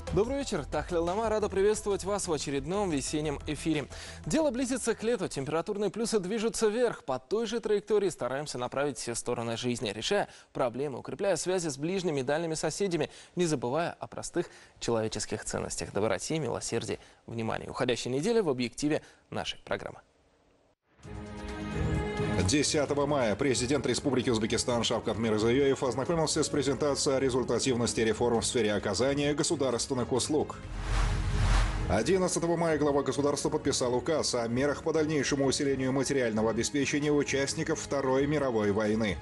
Добрый вечер. Тахлил Нама рада приветствовать вас в очередном весеннем эфире. Дело близится к лету. Температурные плюсы движутся вверх. По той же траектории стараемся направить все стороны жизни, решая проблемы, укрепляя связи с ближними и дальними соседями, не забывая о простых человеческих ценностях, доброте, милосердии, внимании. Уходящей недели в объективе нашей программы. 10 мая президент Республики Узбекистан Шавкат Мирзиёев ознакомился с презентацией о результативности реформ в сфере оказания государственных услуг. 11 мая глава государства подписал указ о мерах по дальнейшему усилению материального обеспечения участников Второй мировой войны.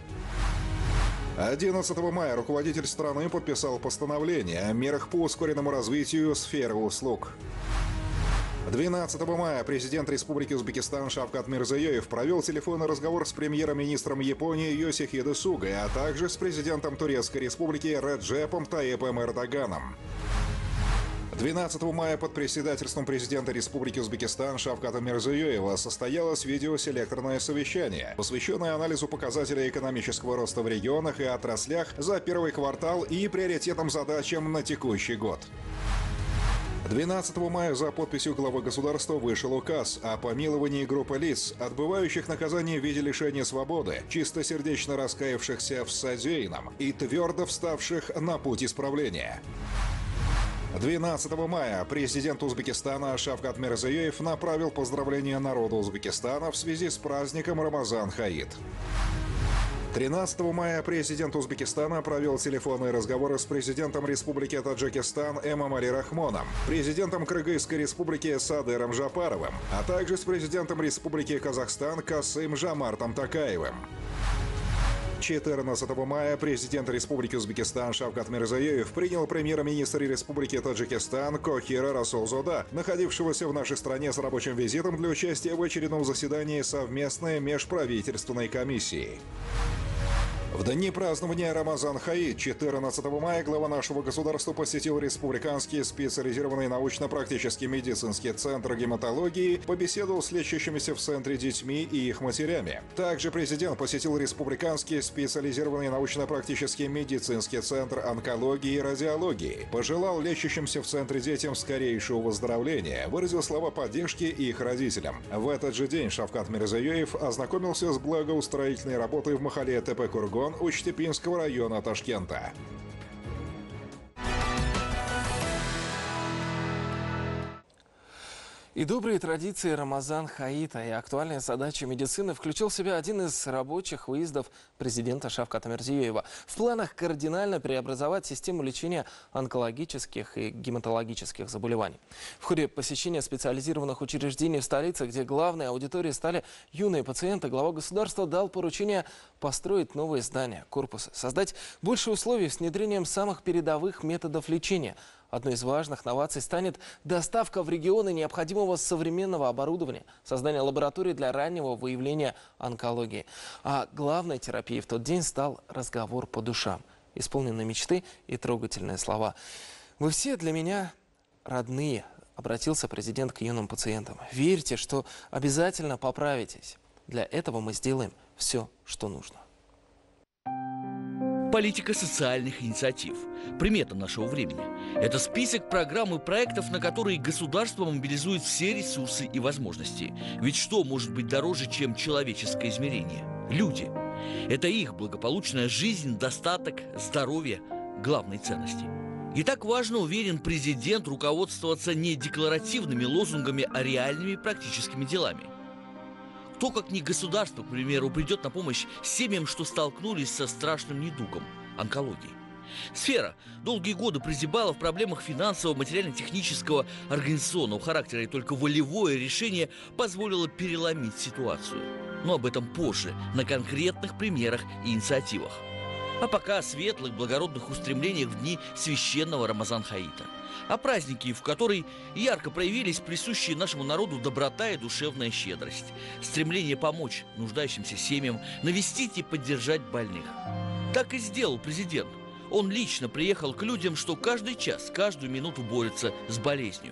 11 мая руководитель страны подписал постановление о мерах по ускоренному развитию сферы услуг. 12 мая президент Республики Узбекистан Шавкат Мирзиёев провел телефонный разговор с премьер-министром Японии Йосихидэ Сугой, а также с президентом Турецкой Республики Реджепом Тайипом Эрдоганом. 12 мая под председательством президента Республики Узбекистан Шавката Мирзиёева состоялось видеоселекторное совещание, посвященное анализу показателей экономического роста в регионах и отраслях за первый квартал и приоритетным задачам на текущий год. 12 мая за подписью главы государства вышел указ о помиловании группы лиц, отбывающих наказание в виде лишения свободы, чистосердечно раскаявшихся в содеянном и твердо вставших на путь исправления. 12 мая президент Узбекистана Шавкат Мирзиёев направил поздравления народу Узбекистана в связи с праздником Рамазан-Хаид. 13 мая президент Узбекистана провел телефонные разговоры с президентом Республики Таджикистан Эмомали Рахмоном, президентом Кыргызской Республики Садыром Жапаровым, а также с президентом Республики Казахстан Касым Жомартом Токаевым. 14 мая президент Республики Узбекистан Шавкат Мирзиёев принял премьер-министра Республики Таджикистан Кохира Расулзода, находившегося в нашей стране с рабочим визитом для участия в очередном заседании совместной межправительственной комиссии. В дни празднования Рамазан-Хаид 14 мая глава нашего государства посетил Республиканский специализированный научно-практический медицинский центр гематологии, побеседовал с лечащимися в центре детьми и их матерями. Также президент посетил Республиканский специализированный научно-практический медицинский центр онкологии и радиологии, пожелал лечащимся в центре детям скорейшего выздоровления, выразил слова поддержки их родителям. В этот же день Шавкат Мирзиёев ознакомился с благоустроительной работой в Махале Тепе-Кургон Учтепинского района Ташкента. И добрые традиции Рамазан-Хаита и актуальные задачи медицины включил в себя один из рабочих выездов президента Шавката Мирзиёева. В планах кардинально преобразовать систему лечения онкологических и гематологических заболеваний. В ходе посещения специализированных учреждений в столице, где главной аудиторией стали юные пациенты, глава государства дал поручение построить новые здания, корпусы, создать больше условий с внедрением самых передовых методов лечения. Одной из важных новаций станет доставка в регионы необходимого современного оборудования, создание лабораторий для раннего выявления онкологии. А главной терапией в тот день стал разговор по душам, исполненные мечты и трогательные слова. «Вы все для меня родные», — обратился президент к юным пациентам. «Верьте, что обязательно поправитесь. Для этого мы сделаем все, что нужно». Политика социальных инициатив. Примета нашего времени. Это список программ и проектов, на которые государство мобилизует все ресурсы и возможности. Ведь что может быть дороже, чем человеческое измерение? Люди. Это их благополучная жизнь, достаток, здоровье – главные ценности. И так важно, уверен президент, руководствоваться не декларативными лозунгами, а реальными практическими делами. Кто, как ни государство, к примеру, придет на помощь семьям, что столкнулись со страшным недугом – онкологией. Сфера долгие годы прозябала в проблемах финансового, материально-технического, организационного характера, и только волевое решение позволило переломить ситуацию. Но об этом позже, на конкретных примерах и инициативах. А пока о светлых, благородных устремлениях в дни священного Рамазан-Хаита. О празднике, в который ярко проявились присущие нашему народу доброта и душевная щедрость, стремление помочь нуждающимся семьям, навестить и поддержать больных. Так и сделал президент. Он лично приехал к людям, что каждый час, каждую минуту борются с болезнью.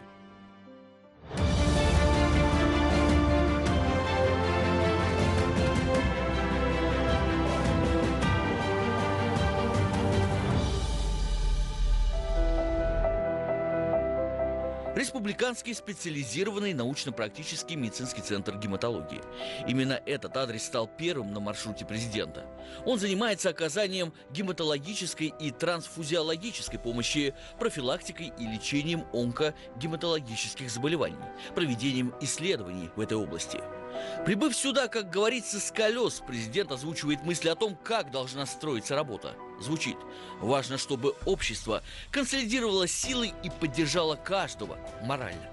Республиканский специализированный научно-практический медицинский центр гематологии. Именно этот адрес стал первым на маршруте президента. Он занимается оказанием гематологической и трансфузиологической помощи, профилактикой и лечением онкогематологических заболеваний, проведением исследований в этой области. Прибыв сюда, как говорится, с колес, президент озвучивает мысли о том, как должна строиться работа. Звучит: важно, чтобы общество консолидировало силы и поддержало каждого морально.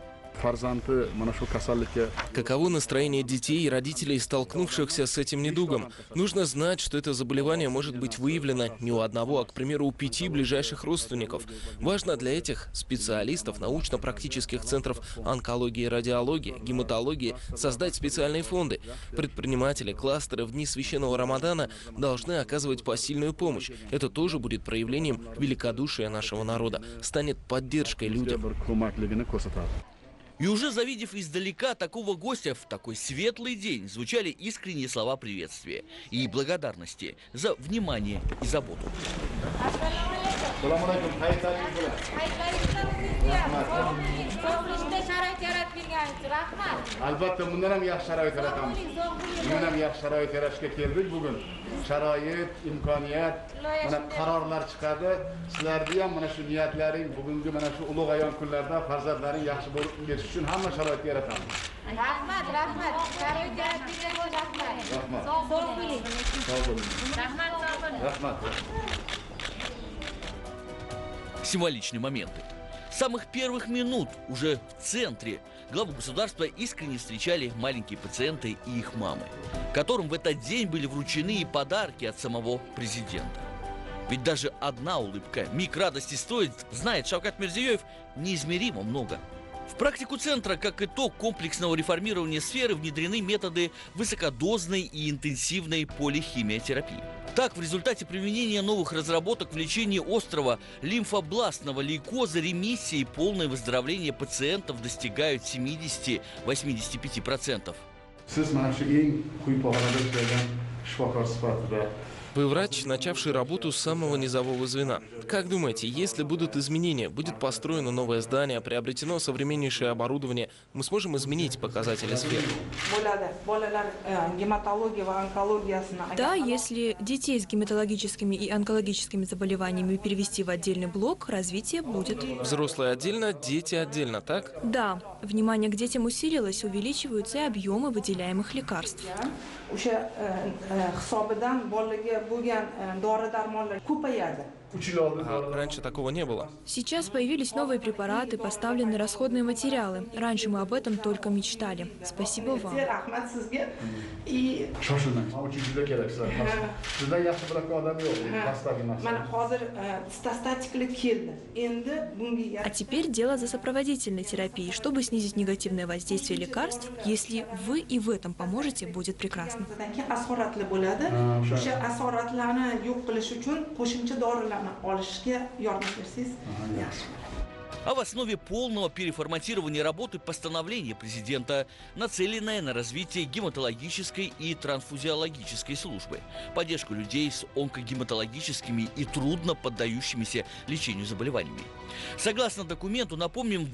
Каково настроение детей и родителей, столкнувшихся с этим недугом? Нужно знать, что это заболевание может быть выявлено не у одного, а, к примеру, у 5 ближайших родственников. Важно для этих специалистов научно-практических центров онкологии и радиологии, гематологии создать специальные фонды. Предприниматели, кластеры в дни священного Рамадана должны оказывать посильную помощь. Это тоже будет проявлением великодушия нашего народа, станет поддержкой людям. И уже завидев издалека такого гостя в такой светлый день, звучали искренние слова приветствия и благодарности за внимание и заботу. Albatta bundan ham yaxshi sharoit yaratamiz. Bundan ham yaxshi sharoit yaratishga keldik bugun. Sharoit, imkoniyat, mana qarorlar chiqadi. Sizlarning ham mana shu niyatlaring, bugungi mana shu ulug' ayon kunlarda farzandlaring yaxshi bo'lib ketishi uchun hamma sharoit yaratamiz. Rahmat, rahmat. Sharoit yaratganingizga rahmat. Rahmat. Sog' bo'ling. Sog' bo'ling. Rahmat, sog' bo'ling. Rahmat. Символичные моменты. С самых первых минут уже в центре главу государства искренне встречали маленькие пациенты и их мамы, которым в этот день были вручены и подарки от самого президента. Ведь даже одна улыбка, миг радости стоит, знает Шавкат Мирзиёев, неизмеримо много. В практику центра, как итог комплексного реформирования сферы, внедрены методы высокодозной и интенсивной полихимиотерапии. Так, в результате применения новых разработок в лечении острого лимфобластного лейкоза ремиссии и полное выздоровление пациентов достигают 70-85%. Вы врач, начавший работу с самого низового звена. Как думаете, если будут изменения, будет построено новое здание, приобретено современнейшее оборудование, мы сможем изменить показатели сферы? Да, если детей с гематологическими и онкологическими заболеваниями перевести в отдельный блок, развитие будет. Взрослые отдельно, дети отдельно, так? Да, внимание к детям усилилось, увеличиваются и объемы выделяемых лекарств. Раньше такого не было. Сейчас появились новые препараты, поставлены расходные материалы. Раньше мы об этом только мечтали. Спасибо вам. А теперь дело за сопроводительной терапией. Чтобы снизить негативное воздействие лекарств, если вы и в этом поможете, будет прекрасно. А в основе полного переформатирования работы постановление президента, нацеленное на развитие гематологической и трансфузиологической службы, поддержку людей с онкогематологическими и трудно поддающимися лечению заболеваниями. Согласно документу, напомним, в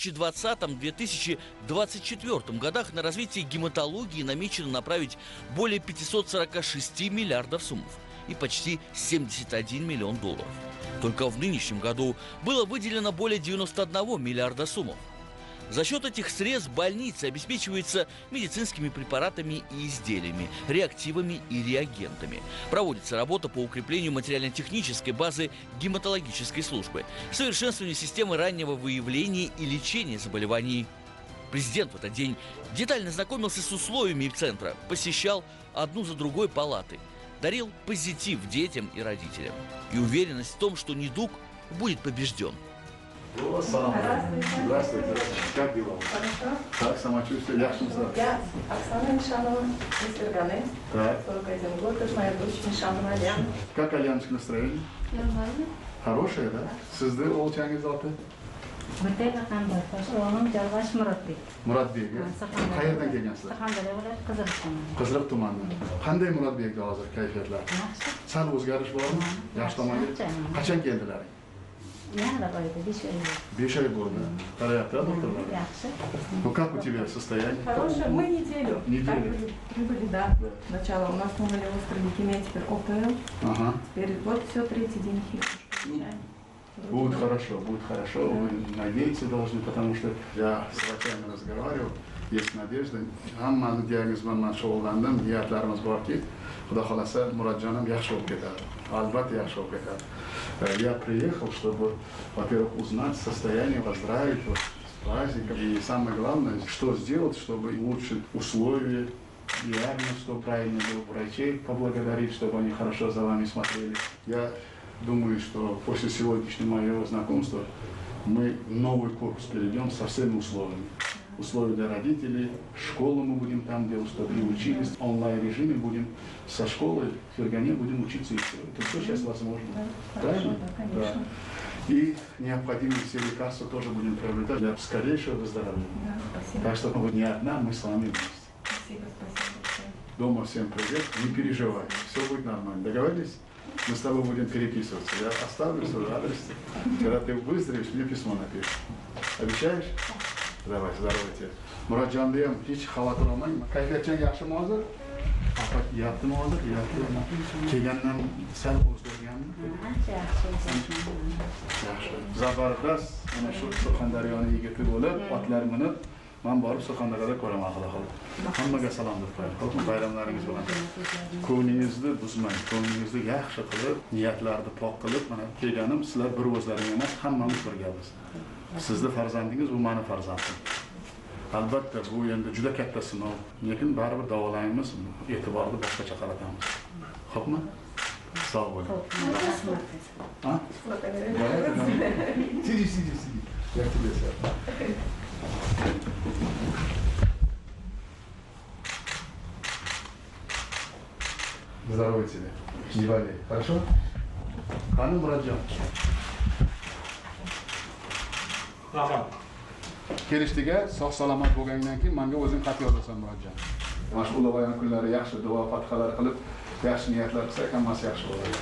2020-2024 годах на развитие гематологии намечено направить более 546 миллиардов сумов и почти 71 миллион долларов. Только в нынешнем году было выделено более 91 миллиарда сумов. За счет этих средств больницы обеспечиваются медицинскими препаратами и изделиями, реактивами и реагентами. Проводится работа по укреплению материально-технической базы гематологической службы, совершенствованию системы раннего выявления и лечения заболеваний. Президент в этот день детально знакомился с условиями центра, посещал одну за другой палаты, дарил позитив детям и родителям и уверенность в том, что недуг будет побежден. Здравствуйте. Как дела? Как самочувствие? Оксана Мишанова из Ферганы. Так. 41 год, это моя дочь Мишанова Алян. Как Аляночка настроение? Нормально. Хорошее, да? Sizde oğulcanız altı? Бутейла Хамдар, Пашуаным Жалваш Muratbek. Muratbek, qayerdan kelgansizlar? Surxondaryo Qiziriq. Qiziriq tumanidan. Qanday Muratbekda hozir kayfiyatlar? Yaxshi. Sal o'zgarish bormi? Yaxshi tomonga. Qachon keldilaring? Yaxshi qo'ydi, 5 oy. 5 oy bo'ldi. Qarayapti doktorlar. Yaxshi. Ну как у тебя состояние? Хорошая. Мы неделю. Неделю. Прибыли, да. Сначала у нас думали острый лейкемия, теперь ОПЛ. Ага. Теперь вот все, 3-й день хит. Будет хорошо, будет хорошо. Вы надеяться должны, потому что я с врачами разговаривал. Есть надежда. Hammani diagnoz bilan shug'ullandim. Niyatlarimiz borki, Xudo xolasa Murodjonim yaxshi bo'lib ketadi. Albatta yaxshi bo'lib ketadi. Я приехал, чтобы, во-первых, узнать состояние, поздравить вас с праздником. И самое главное, что сделать, чтобы улучшить условия, диагноз, что правильно был врачей, поблагодарить, чтобы они хорошо за вами смотрели. Я думаю, что после сегодняшнего моего знакомства мы новый курс перейдем со всеми условиями. Условия для родителей, школу мы будем там делать, чтобы и учились. В онлайн-режиме будем со школы в Фергане будем учиться и все. Это все сейчас возможно. Да, правильно? хорошо, да, конечно. Да. И необходимые все лекарства тоже будем приобретать для скорейшего выздоровления. Да, спасибо. Так что вы не одна, мы с вами вместе. Спасибо, спасибо. Дома всем привет, не переживай, все будет нормально. Договорились? Мы с тобой будем переписываться. Я оставлю свой адрес. Когда ты выздоровеешь, мне письмо напишешь. Обещаешь? Давай, здорово тебе. Murodjonda ham hech xavotir olmang. Kayfiyatchan yaxshimi hozir? Ovqat yeyaptimi hozir? Yeyapti. Kelgandan sal o'zgarganmi? Ancha yaxshi. Yaxshi. Zabardast mana shu Surxondaryoning yigiti bo'lib, otlar minib, men borib Surxondaryoda ko'raman Xudo xohlasa. Hammaga salom deb qo'ying. Xo'pmi, bayramlaringiz bilan. Ko'nglingizni buzmang, ko'nglingizni yaxshi qilib, niyatlarni pok qilib, mana kelganim sizlar bir o'zlaring emas, hammamiz birgamiz. Sizni farzandingiz, bu meni farzandim. Albatta bu endi juda katta sinov, lekin baribir davolaymiz, e'tiborni boshqacha qaratamiz. Xo'pmi? Sog' bo'ling. Ha? Сиди. Я к тебе сяду. Здорово тебе. Не болей. Хорошо? Ханым Murodjon. Kelishdiga sog' salomat bo'lgandan keyin menga o'zing xat yozasan Murodjon. Mana shu ulug'ayam kunlari yaxshi duo fathalar qilib, yaxshi niyatlar qilsak, hammasi yaxshi bo'ladi.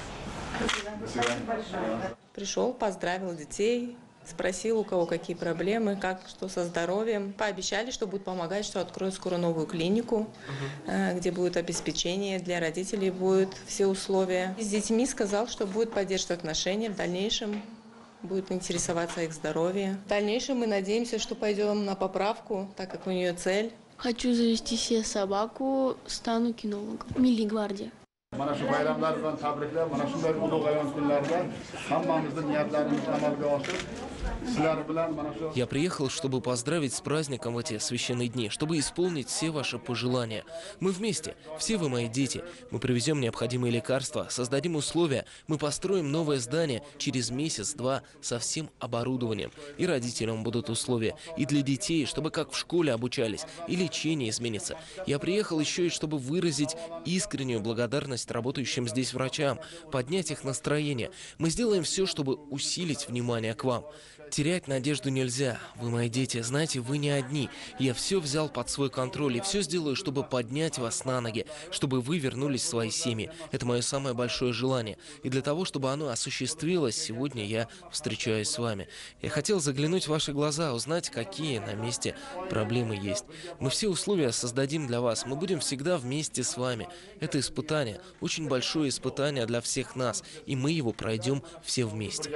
Пришел, поздравил детей, спросил, у кого какие проблемы, как, что со здоровьем. Пообещали, что будут помогать, что откроют скоро новую клинику, где будет обеспечение для родителей, будут все условия. С детьми сказал, что будет поддерживать отношения в дальнейшем. Будет интересоваться их здоровьем. В дальнейшем мы надеемся, что пойдем на поправку, так как у нее цель. Хочу завести себе собаку, стану кинологом. Milliy gvardiya. Mana shu bayramlar bilan tabriklar, mana shunday ulug'ayam kunlarda hammamizning niyatlarimizni amalga oshirib, sizlar bilan mana shu Я приехал, чтобы поздравить с праздником в эти священные дни, чтобы исполнить все ваши пожелания. Мы вместе, все вы мои дети. Мы привезем необходимые лекарства, создадим условия, мы построим новое здание через месяц-два со всем оборудованием. И родителям будут условия, и для детей, чтобы как в школе обучались, и лечение изменится. Я приехал еще и чтобы выразить искреннюю благодарность работающим здесь врачам, поднять их настроение. Мы сделаем все, чтобы усилить внимание к вам. Терять надежду нельзя. Вы мои дети, знаете, вы не одни. Я все взял под свой контроль и все сделаю, чтобы поднять вас на ноги, чтобы вы вернулись в свои семьи. Это мое самое большое желание. И для того, чтобы оно осуществилось, сегодня я встречаюсь с вами. Я хотел заглянуть в ваши глаза, узнать, какие на месте проблемы есть. Мы все условия создадим для вас. Мы будем всегда вместе с вами. Это испытание, очень большое испытание для всех нас. И мы его пройдем все вместе.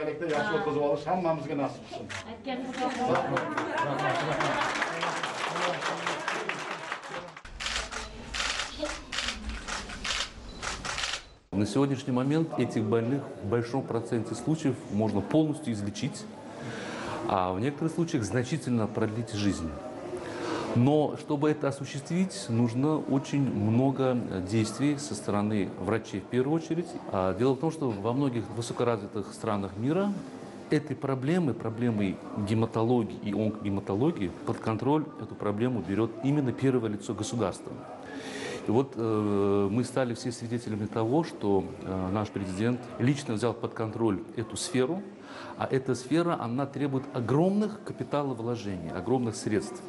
На сегодняшний момент этих больных в большом проценте случаев можно полностью излечить, а в некоторых случаях значительно продлить жизнь. Но чтобы это осуществить, нужно очень много действий со стороны врачей в первую очередь. Дело в том, что во многих высокоразвитых странах мира этой проблемой гематологии и онкогематологии под контроль эту проблему берет именно первое лицо государства. И вот мы стали все свидетелями того, что наш президент лично взял под контроль эту сферу, а эта сфера, она требует огромных капиталовложений, огромных средств.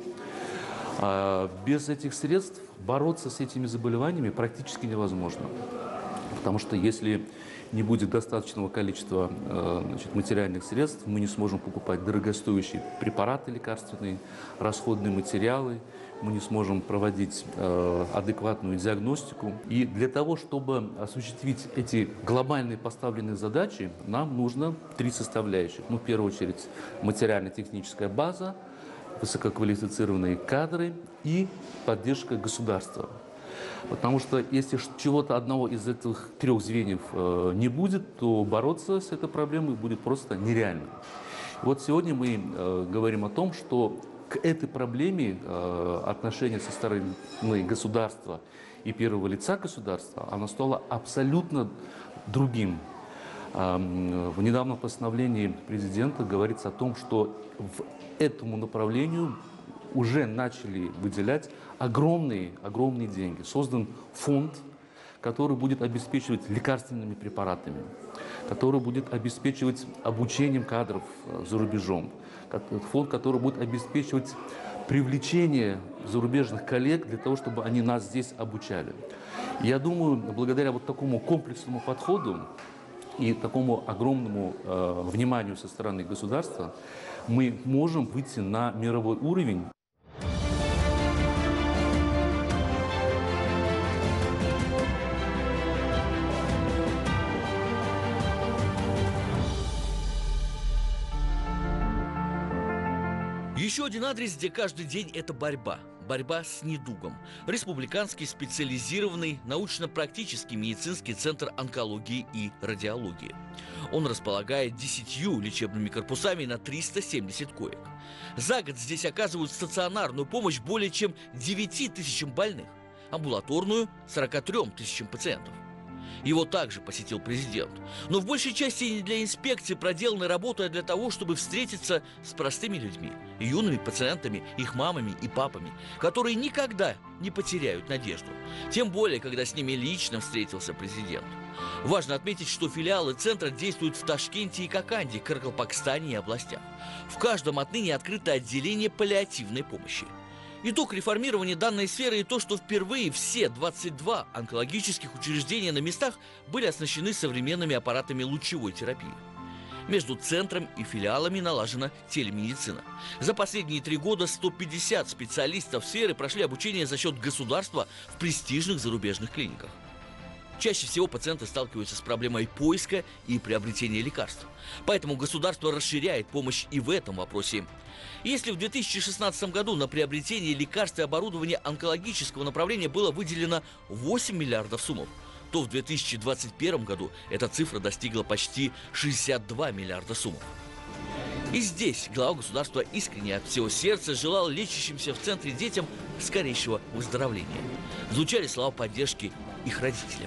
Без этих средств бороться с этими заболеваниями практически невозможно. Потому что если не будет достаточного количества материальных средств, мы не сможем покупать дорогостоящие препараты лекарственные, расходные материалы, мы не сможем проводить адекватную диагностику. И для того, чтобы осуществить эти глобальные поставленные задачи, нам нужно 3 составляющих. Ну, в первую очередь, материально-техническая база, высококвалифицированные кадры и поддержка государства. Потому что если чего-то одного из этих 3 звеньев не будет, то бороться с этой проблемой будет просто нереально. Вот сегодня мы говорим о том, что к этой проблеме отношение со стороны государства и первого лица государства, оно стало абсолютно другим. В недавнем постановлении президента говорится о том, что в этому направлению уже начали выделять огромные деньги. Создан фонд, который будет обеспечивать лекарственными препаратами, который будет обеспечивать обучением кадров за рубежом, фонд, который будет обеспечивать привлечение зарубежных коллег для того, чтобы они нас здесь обучали. Я думаю, благодаря вот такому комплексному подходу и такому огромному вниманию со стороны государства мы можем выйти на мировой уровень. Еще один адрес, где каждый день это борьба. Борьба с недугом. Республиканский специализированный научно-практический медицинский центр онкологии и радиологии. Он располагает 10 лечебными корпусами на 370 коек. За год здесь оказывают стационарную помощь более чем 9 тысячам больных, амбулаторную – 43 тысячам пациентов. Его также посетил президент. Но в большей части не для инспекции проделанной работы, а для того, чтобы встретиться с простыми людьми, юными пациентами, их мамами и папами, которые никогда не потеряют надежду. Тем более, когда с ними лично встретился президент. Важно отметить, что филиалы центра действуют в Ташкенте и Коканде, Каракалпакстане и областях. В каждом отныне открыто отделение паллиативной помощи. Итог реформирования данной сферы и то, что впервые все 22 онкологических учреждения на местах были оснащены современными аппаратами лучевой терапии. Между центром и филиалами налажена телемедицина. За последние 3 года 150 специалистов сферы прошли обучение за счет государства в престижных зарубежных клиниках. Чаще всего пациенты сталкиваются с проблемой поиска и приобретения лекарств. Поэтому государство расширяет помощь и в этом вопросе. Если в 2016 году на приобретение лекарств и оборудования онкологического направления было выделено 8 миллиардов сумм, то в 2021 году эта цифра достигла почти 62 миллиарда сумм. И здесь глава государства искренне от всего сердца желал лечащимся в центре детям скорейшего выздоровления. Звучали слова поддержки их родителям.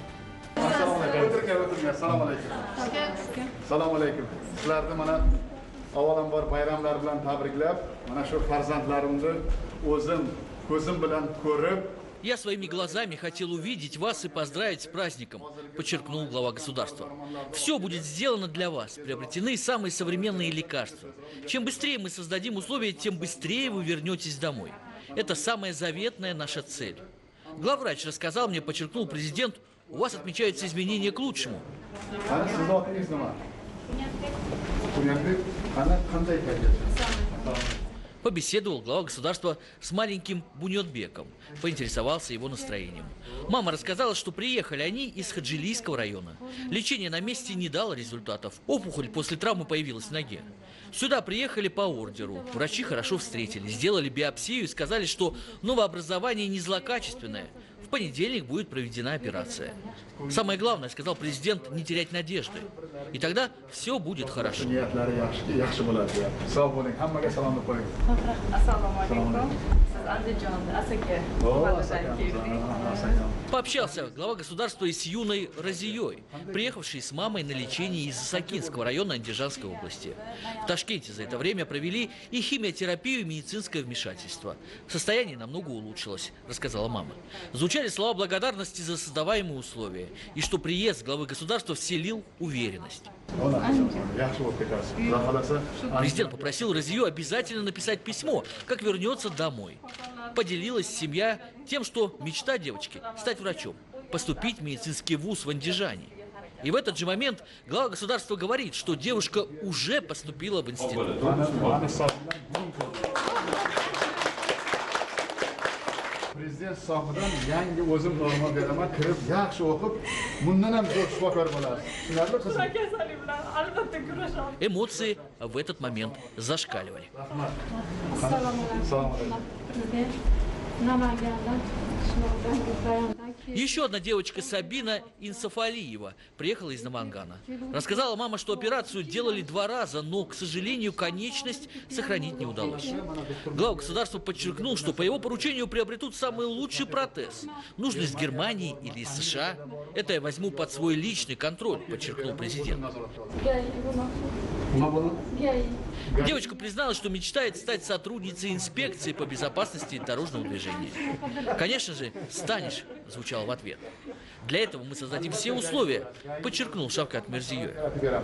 Avvalambor bayramlar bilan tabriklab, mana shu farzandlarimni o'zim ko'zim bilan ko'rib. Я своими глазами хотел увидеть вас и поздравить с праздником, подчеркнул глава государства. Все будет сделано для вас, приобретены самые современные лекарства. Чем быстрее мы создадим условия, тем быстрее вы вернетесь домой. Это самая заветная наша цель. Главврач рассказал мне, подчеркнул президент, у вас отмечаются изменения к лучшему. Побеседовал глава государства с маленьким Бунетбеком, поинтересовался его настроением. Мама рассказала, что приехали они из Хаджилийского района. Лечение на месте не дало результатов. Опухоль после травмы появилась в ноге. Сюда приехали по ордеру. Врачи хорошо встретили, сделали биопсию и сказали, что новообразование не злокачественное. В понедельник будет проведена операция. Самое главное, сказал президент, не терять надежды. И тогда все будет хорошо. Пообщался глава государства и с юной Разией, приехавшей с мамой на лечение из Сакинского района Андижанской области. В Ташкенте за это время провели и химиотерапию, и медицинское вмешательство. Состояние намного улучшилось, рассказала мама. Звучали слова благодарности за создаваемые условия, и что приезд главы государства вселил уверенность. Президент попросил Разию обязательно написать письмо, как вернется домой. Поделилась семья тем, что мечта девочки – стать врачом. поступить в медицинский вуз в Андижане. И в этот же момент глава государства говорит, что девушка уже поступила в институт. Prezident sohidan yangi o'zim norma beraman, kirib yaxshi o'qib, bundan ham zo'r shifokor bo'lasiz. Tushunarli qizim? Эмоции в этот момент зашкаливали. Еще одна девочка, Сабина Инсафалиева, приехала из Намангана. Рассказала мама, что операцию делали 2 раза, но, к сожалению, конечность сохранить не удалось. Глава государства подчеркнул, что по его поручению приобретут самый лучший протез. Нужно из Германии или из США. Это я возьму под свой личный контроль, подчеркнул президент. Девочка призналась, что мечтает стать сотрудницей инспекции по безопасности дорожного движения. «Конечно же, станешь», звучало в ответ. «Для этого мы создадим все условия», подчеркнул Шавкат Мирзиёев.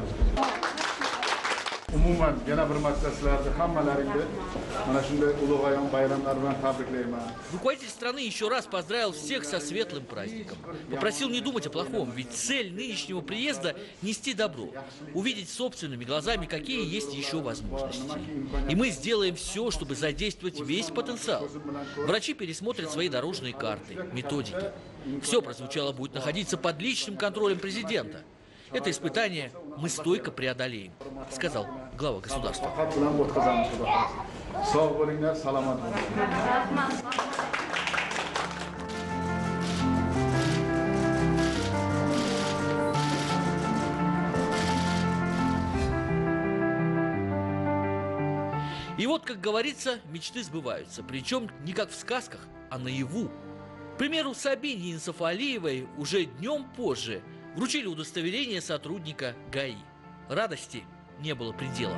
Umuman yana bir marta sizlarni hammalaringni mana shunday ulug' ayom bayramlar bilan tabriklayman. Руководитель страны еще раз поздравил всех со светлым праздником. Попросил не думать о плохом, ведь цель нынешнего приезда – нести добро, увидеть собственными глазами, какие есть еще возможности. И мы сделаем все, чтобы задействовать весь потенциал. Врачи пересмотрят свои дорожные карты, методики. Все прозвучало будет находиться под личным контролем президента. Это испытание мы стойко преодолеем, сказал глава государства. И вот, как говорится, мечты сбываются, причем не как в сказках, а наяву. К примеру, Сабине Инсафалиевой уже днем позже вручили удостоверение сотрудника ГАИ. Радости не было предела.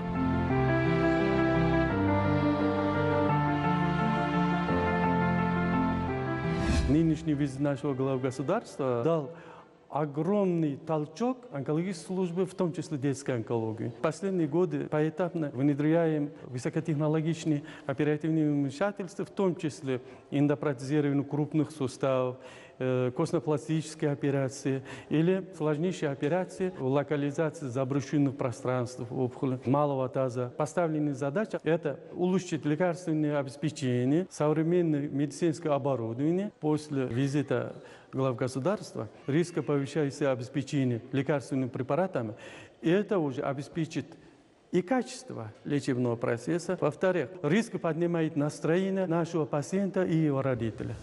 Нынешний визит нашего главы государства дал огромный толчок онкологической службы, в том числе детской онкологии. В последние годы поэтапно внедряем высокотехнологичные оперативные вмешательства, в том числе эндопротезирование крупных суставов, костно-пластические операции или сложнейшие операции локализации заброшенных пространств опухоли малого таза. Поставленная задача – это улучшить лекарственное обеспечение, современное медицинское оборудование. После визита глав государства рископовещающее обеспечение лекарственными препаратами, и это уже обеспечит и качество лечебного процесса. Во-вторых, риск поднимает настроение нашего пациента и его родителя.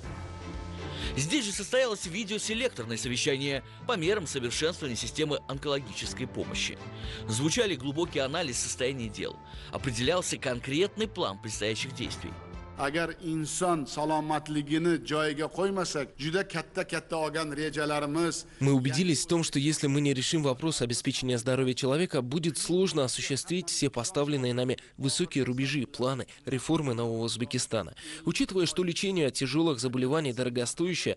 Здесь же состоялось видеоселекторное совещание по мерам совершенствования системы онкологической помощи. Звучали глубокий анализ состояния дел. Определялся конкретный план предстоящих действий. Agar inson salomatligini joyiga qo'ymasak, juda katta olgan rejalarimiz. Мы убедились в том, что если мы не решим вопрос обеспечения здоровья человека, будет сложно осуществить все поставленные нами высокие рубежи, планы, реформы нового Узбекистана. Учитывая, что лечение от тяжелых заболеваний дорогостоящее,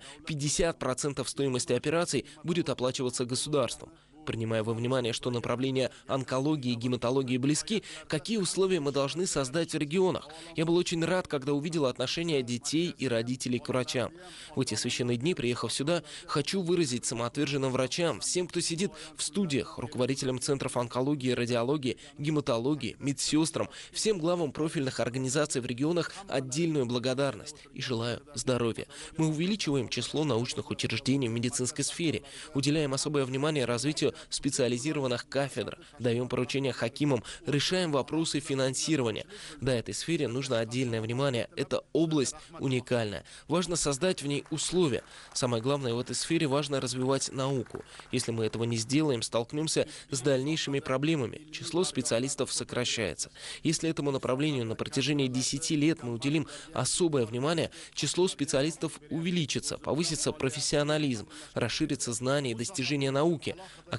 50% стоимости операций будет оплачиваться государством. Принимая во внимание, что направления онкологии и гематологии близки, какие условия мы должны создать в регионах? Я был очень рад, когда увидел отношение детей и родителей к врачам. В эти священные дни, приехав сюда, хочу выразить самоотверженным врачам, всем, кто сидит в студиях, руководителям центров онкологии, радиологии, гематологии, медсестрам, всем главам профильных организаций в регионах отдельную благодарность и желаю здоровья. Мы увеличиваем число научных учреждений в медицинской сфере, уделяем особое внимание развитию специализированных кафедр, даем поручения хакимам, решаем вопросы финансирования. Да, этой сфере нужно отдельное внимание. Это область уникальная. Важно создать в ней условия. Самое главное, в этой сфере важно развивать науку. Если мы этого не сделаем, столкнемся с дальнейшими проблемами. Число специалистов сокращается. Если этому направлению на протяжении 10 лет мы уделим особое внимание, число специалистов увеличится, повысится профессионализм, расширится знания и достижения науки. А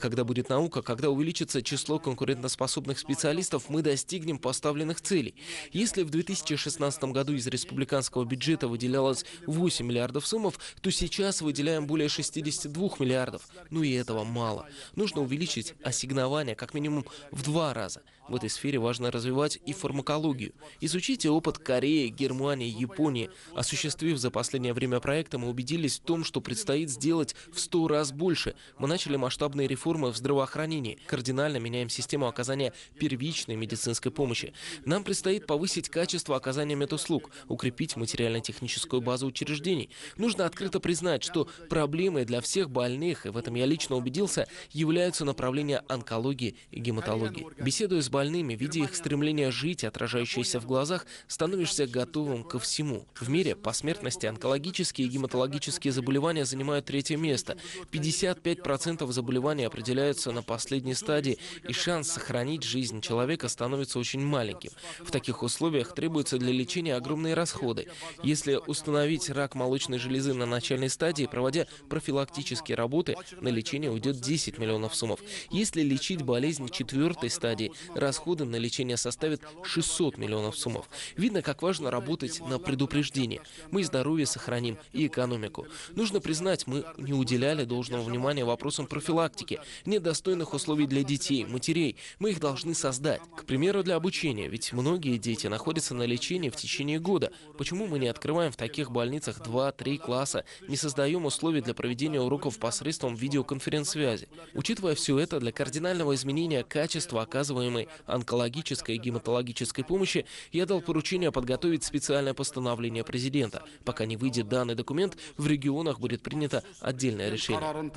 когда будет наука, когда увеличится число конкурентоспособных специалистов, мы достигнем поставленных целей. Если в 2016 году из республиканского бюджета выделялось 8 миллиардов сомов, то сейчас выделяем более 62 миллиардов. Ну и этого мало. Нужно увеличить ассигнования как минимум в 2 раза. В этой сфере важно развивать и фармакологию. Изучите опыт Кореи, Германии, Японии. Осуществив за последнее время проекты, мы убедились в том, что предстоит сделать в 100 раз больше. Мы начали масштабные реформы в здравоохранении. Кардинально меняем систему оказания первичной медицинской помощи. Нам предстоит повысить качество оказания медуслуг, укрепить материально-техническую базу учреждений. Нужно открыто признать, что проблемой для всех больных, и в этом я лично убедился, являются направления онкологии и гематологии. Беседуя с больными, видя их стремление жить, отражающееся в глазах, становишься готовым ко всему. В мире по смертности онкологические и гематологические заболевания занимают 3-е место. 55% заболеваний определяются на последней стадии, и шанс сохранить жизнь человека становится очень маленьким. В таких условиях требуются для лечения огромные расходы. Если установить рак молочной железы на начальной стадии, проводя профилактические работы, на лечение уйдет 10 миллионов сомов. Если лечить болезнь 4-й стадии, расходы на лечение составят 600 миллионов сомов. Видно, как важно работать на предупреждение. Мы и здоровье сохраним, и экономику. Нужно признать, мы не уделяли должного внимания вопросам профилактики. Нет достойных условий для детей, матерей. Мы их должны создать. К примеру, для обучения. Ведь многие дети находятся на лечении в течение года. Почему мы не открываем в таких больницах 2-3 класса, не создаем условий для проведения уроков посредством видеоконференц-связи? Учитывая все это, для кардинального изменения качества оказываемой онкологической и гематологической помощи, я дал поручение подготовить специальное постановление президента. Пока не выйдет данный документ, в регионах будет принято отдельное решение.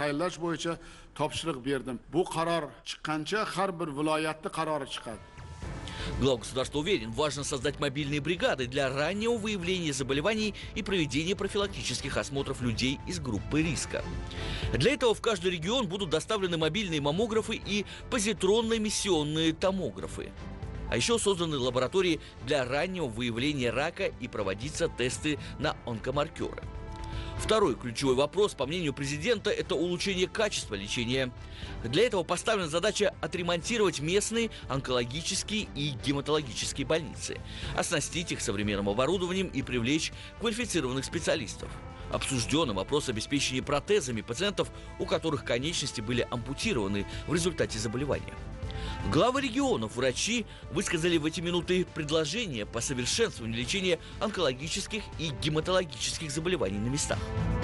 Глава государства уверен, важно создать мобильные бригады для раннего выявления заболеваний и проведения профилактических осмотров людей из группы риска. Для этого в каждый регион будут доставлены мобильные маммографы и позитронно-эмиссионные томографы. А еще созданы лаборатории для раннего выявления рака и проводятся тесты на онкомаркеры. Второй ключевой вопрос, по мнению президента, это улучшение качества лечения. Для этого поставлена задача отремонтировать местные онкологические и гематологические больницы, оснастить их современным оборудованием и привлечь квалифицированных специалистов. Обсужден вопрос обеспечения протезами пациентов, у которых конечности были ампутированы в результате заболевания. Главы регионов, врачи высказали в эти минуты предложения по совершенствованию лечения онкологических и гематологических заболеваний на местах.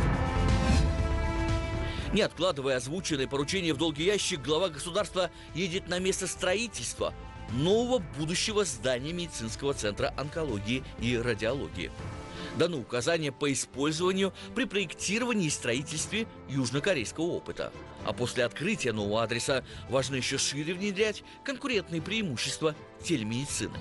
Не откладывая озвученное поручение в долгий ящик, глава государства едет на место строительства нового будущего здания медицинского центра онкологии и радиологии. Даны указания по использованию при проектировании и строительстве южнокорейского опыта. А после открытия нового адреса важно еще шире внедрять конкурентные преимущества телемедицины.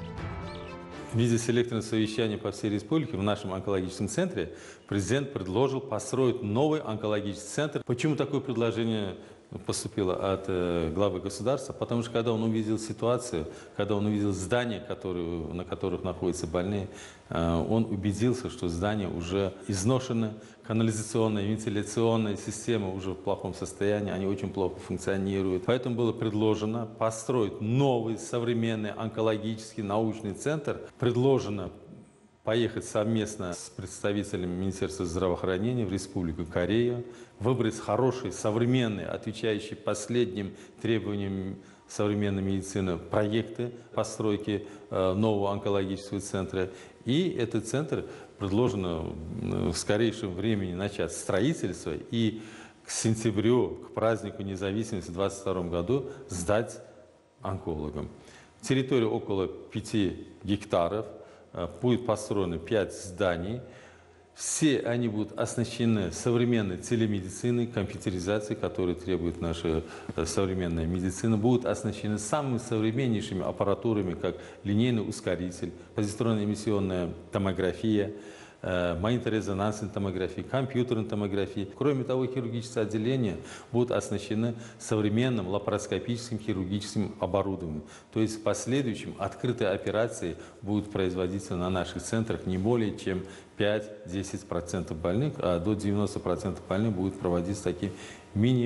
В виде селекторного совещания по всей республике в нашем онкологическом центре президент предложил построить новый онкологический центр. Почему такое предложение поступило от главы государства? Потому что когда он увидел ситуацию, когда он увидел здания, на которых находятся больные, он убедился, что здания уже изношены, канализационная, вентиляционная система уже в плохом состоянии, они очень плохо функционируют. Поэтому было предложено построить новый современный онкологический научный центр. Предложено поехать совместно с представителями Министерства здравоохранения в Республику Корею, выбрать хороший, современный, отвечающий последним требованиям современной медицины проекты постройки нового онкологического центра. И этот центр предложено в скорейшем времени начать строительство и к сентябрю, к празднику независимости в 2022 году сдать онкологам. Территория около 5 гектаров. Будет построено 5 зданий. Все они будут оснащены современной телемедициной, компьютеризацией, которую требует наша современная медицина. Будут оснащены самыми современнейшими аппаратурами, как линейный ускоритель, позитронно-эмиссионная томография, магниторезонансная томография, компьютерная томография. Кроме того, хирургические отделения будут оснащены современным лапароскопическим хирургическим оборудованием. То есть в последующем открытые операции будут производиться на наших центрах не более чем 5-10% больных, а до 90% больных будут проводиться таким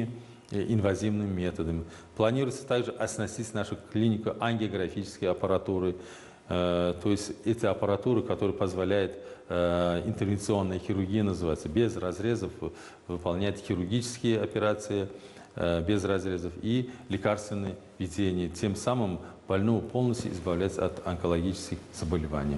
инвазивными методами. Планируется также оснастить нашу клинику ангиографической аппаратурой. То есть эти аппаратуры, которые позволяют интервенционная хирургия, называется, без разрезов выполнять хирургические операции, без разрезов и лекарственные введения. Тем самым больного полностью избавляться от онкологических заболеваний.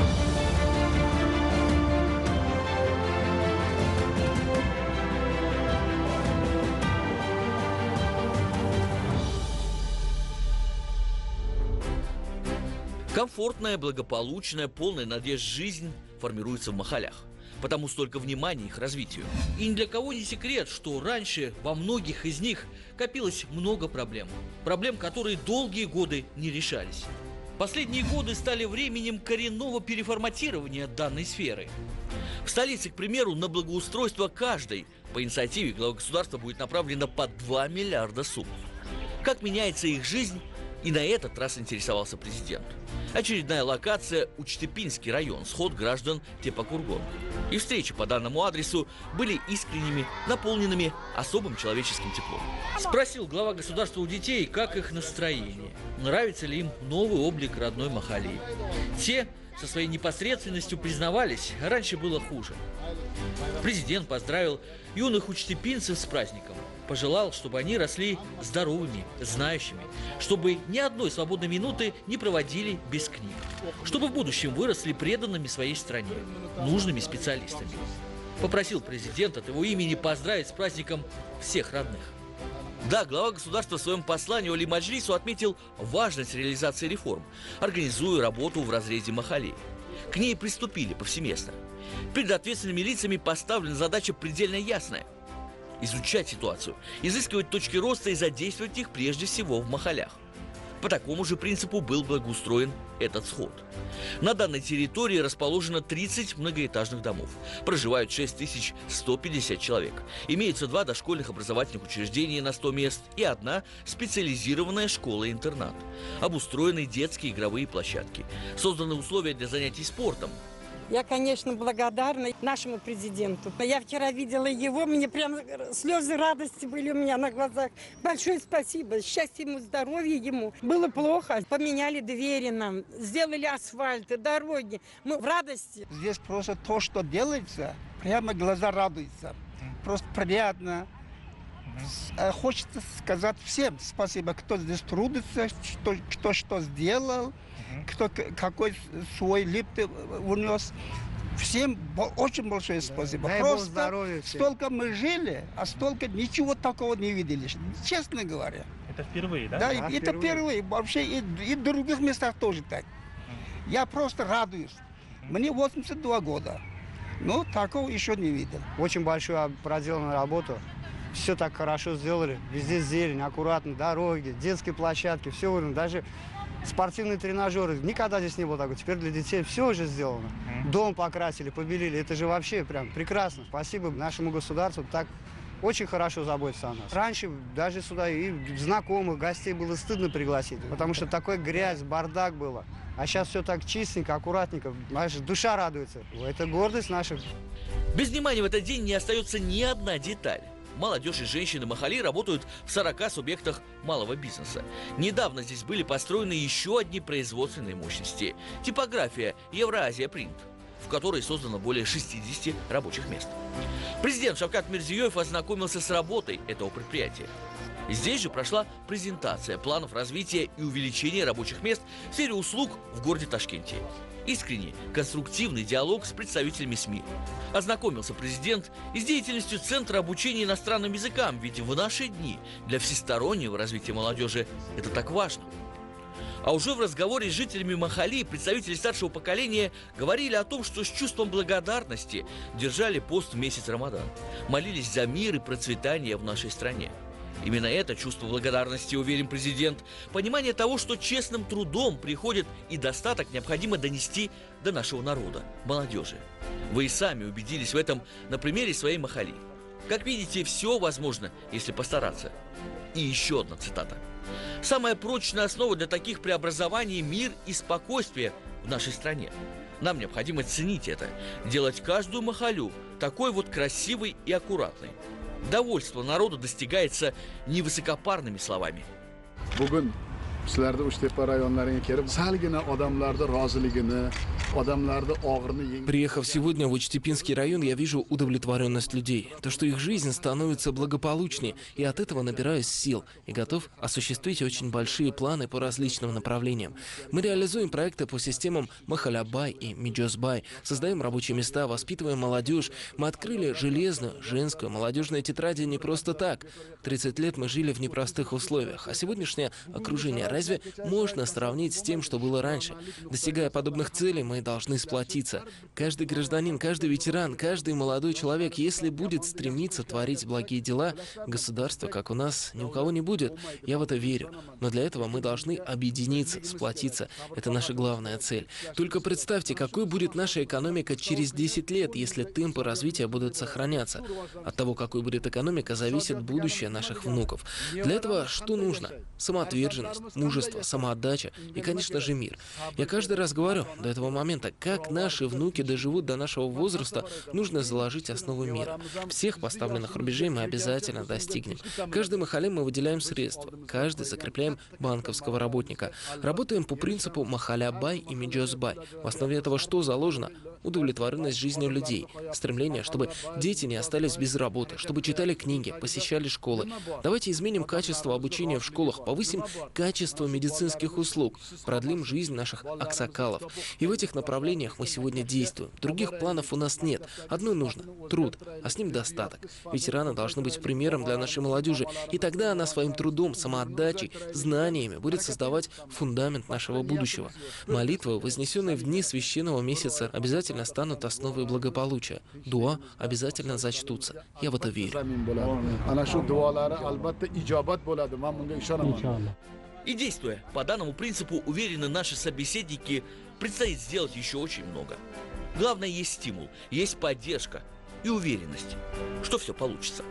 Комфортная, благополучная, полная надежд жизнь формируется в махалях. Потому столько внимания их развитию. И ни для кого не секрет, что раньше во многих из них копилось много проблем. Проблем, которые долгие годы не решались. Последние годы стали временем коренного переформатирования данной сферы. В столице, к примеру, на благоустройство каждой по инициативе главы государства будет направлено по 2 миллиарда сумм. Как меняется их жизнь, и на этот раз интересовался президент. Очередная локация – Учтепинский район, сход граждан Тепакургон. И встречи по данному адресу были искренними, наполненными особым человеческим теплом. Спросил глава государства у детей, как их настроение, нравится ли им новый облик родной Махали. Те со своей непосредственностью признавались, раньше было хуже. Президент поздравил юных учтепинцев с праздником. Пожелал, чтобы они росли здоровыми, знающими, чтобы ни одной свободной минуты не проводили без книг, чтобы в будущем выросли преданными своей стране, нужными специалистами. Попросил президент от его имени поздравить с праздником всех родных. Да, глава государства в своем послании Оли Маджлису отметил важность реализации реформ, организуя работу в разрезе Махали. К ней приступили повсеместно. Перед ответственными лицами поставлена задача предельно ясная – изучать ситуацию, изыскивать точки роста и задействовать их прежде всего в махалях. По такому же принципу был благоустроен этот сход. На данной территории расположено 30 многоэтажных домов. Проживают 6150 человек. Имеются 2 дошкольных образовательных учреждения на 100 мест и 1 специализированная школа-интернат. Обустроены детские игровые площадки. Созданы условия для занятий спортом. Я, конечно, благодарна нашему президенту. Я вчера видела его, мне прям слезы радости были у меня на глазах. Большое спасибо, счастья ему, здоровья ему. Было плохо, поменяли двери нам, сделали асфальт, дороги. Мы в радости. Здесь просто то, что делается, прямо глаза радуются. Просто приятно. Хочется сказать всем спасибо, кто здесь трудится, кто что сделал, кто какой свой липтер унес. Всем очень большое спасибо. Дай просто Бог здоровья всем. Столько мы жили, а столько ничего такого не видели, честно говоря. Это впервые, да? Да, это впервые. Вообще и в других местах тоже так. Я просто радуюсь. Мне 82 года. Но такого еще не видел. Очень большую проделанную работу. Все так хорошо сделали. Везде зелень, аккуратно, дороги, детские площадки, все выровнено. Даже спортивные тренажеры. Никогда здесь не было такого. Теперь для детей все уже сделано. Дом покрасили, побелили. Это же вообще прям прекрасно. Спасибо нашему государству. Так очень хорошо заботится о нас. Раньше даже сюда и знакомых, гостей было стыдно пригласить. Потому что такой грязь, бардак было. А сейчас все так чистенько, аккуратненько. Наша душа радуется. Это гордость наша. Без внимания в этот день не остается ни одна деталь. Молодежь и женщины Махали работают в 40 субъектах малого бизнеса. Недавно здесь были построены еще одни производственные мощности. Типография «Евразия Принт», в которой создано более 60 рабочих мест. Президент Шавкат Мирзиёев ознакомился с работой этого предприятия. Здесь же прошла презентация планов развития и увеличения рабочих мест в сфере услуг в городе Ташкенте. Искренний, конструктивный диалог с представителями СМИ. Ознакомился президент и с деятельностью Центра обучения иностранным языкам, ведь в наши дни для всестороннего развития молодежи это так важно. А уже в разговоре с жителями Махали представители старшего поколения говорили о том, что с чувством благодарности держали пост в месяц Рамадан, молились за мир и процветание в нашей стране. Именно это чувство благодарности, уверен президент, понимание того, что честным трудом приходит и достаток необходимо донести до нашего народа, молодежи. Вы и сами убедились в этом на примере своей Махали. Как видите, все возможно, если постараться. И еще одна цитата. «Самая прочная основа для таких преобразований – мир и спокойствие в нашей стране. Нам необходимо ценить это, делать каждую Махалю такой вот красивой и аккуратной. Довольство народа достигается не высокопарными словами. Bugun sizlarda Uchtepa rayonlariga kelib, salgina odamlarning roziligini, odamlarning og'irini yengib. Приехав сегодня в Учтепинский район, я вижу удовлетворенность людей. То, что их жизнь становится благополучнее, и от этого набираюсь сил и готов осуществить очень большие планы по различным направлениям. Мы реализуем проекты по системам Махалябай и Миджосбай, создаем рабочие места, воспитываем молодежь. Мы открыли железную, женскую, молодежные тетради не просто так. 30 лет мы жили в непростых условиях, а сегодняшнее окружение разве можно сравнить с тем, что было раньше? Достигая подобных целей, мы должны сплотиться. Каждый гражданин, каждый ветеран, каждый молодой человек, если будет стремиться творить благие дела, государства, как у нас, ни у кого не будет. Я в это верю. Но для этого мы должны объединиться, сплотиться. Это наша главная цель. Только представьте, какой будет наша экономика через 10 лет, если темпы развития будут сохраняться. От того, какой будет экономика, зависит будущее наших внуков. Для этого что нужно? Самоотверженность, мужество, самоотдача и, конечно же, мир. Я каждый раз говорю, до этого момента, как наши внуки доживут до нашего возраста, нужно заложить основу мира. Всех поставленных рубежей мы обязательно достигнем. Каждый махале мы выделяем средства, каждый закрепляем банковского работника. Работаем по принципу Махалябай и Миджосбай. В основе этого что заложено? Удовлетворенность жизнью людей, стремление, чтобы дети не остались без работы, чтобы читали книги, посещали школы. Давайте изменим качество обучения в школах, повысим качество медицинских услуг, продлим жизнь наших аксакалов. И в этих направлениях мы сегодня действуем. Других планов у нас нет. Одно нужно – труд, а с ним достаток. Ветераны должны быть примером для нашей молодежи, и тогда она своим трудом, самоотдачей, знаниями будет создавать фундамент нашего будущего. Молитвы, вознесенные в дни священного месяца, обязательно станут основой благополучия. Дуа обязательно зачтутся. Я в это верю. И действуя по данному принципу, уверены наши собеседники, предстоит сделать еще очень много. Главное, есть стимул, есть поддержка и уверенность, что все получится.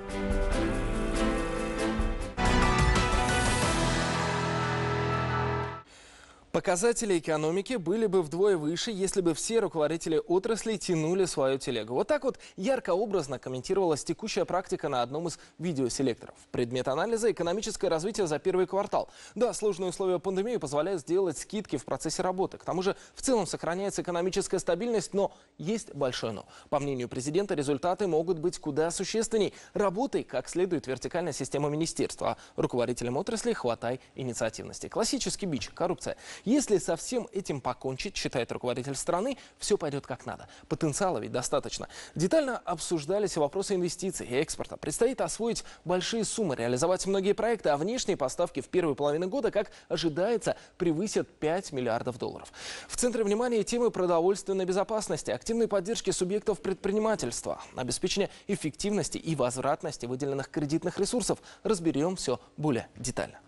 Показатели экономики были бы вдвое выше, если бы все руководители отрасли тянули свою телегу. Вот так вот ярко-образно комментировалась текущая практика на одном из видеоселекторов. Предмет анализа – экономическое развитие за первый квартал. Да, сложные условия пандемии позволяют сделать скидки в процессе работы. К тому же в целом сохраняется экономическая стабильность, но есть большое но. По мнению президента, результаты могут быть куда существенней. Работай как следует вертикальная система министерства, а руководителям отрасли хватай инициативности. Классический бич – коррупция. Если со всем этим покончить, считает руководитель страны, все пойдет как надо. Потенциала ведь достаточно. Детально обсуждались вопросы инвестиций и экспорта. Предстоит освоить большие суммы, реализовать многие проекты, а внешние поставки в первой половине года, как ожидается, превысят 5 миллиардов долларов. В центре внимания темы продовольственной безопасности, активной поддержки субъектов предпринимательства, обеспечения эффективности и возвратности выделенных кредитных ресурсов. Разберем все более детально.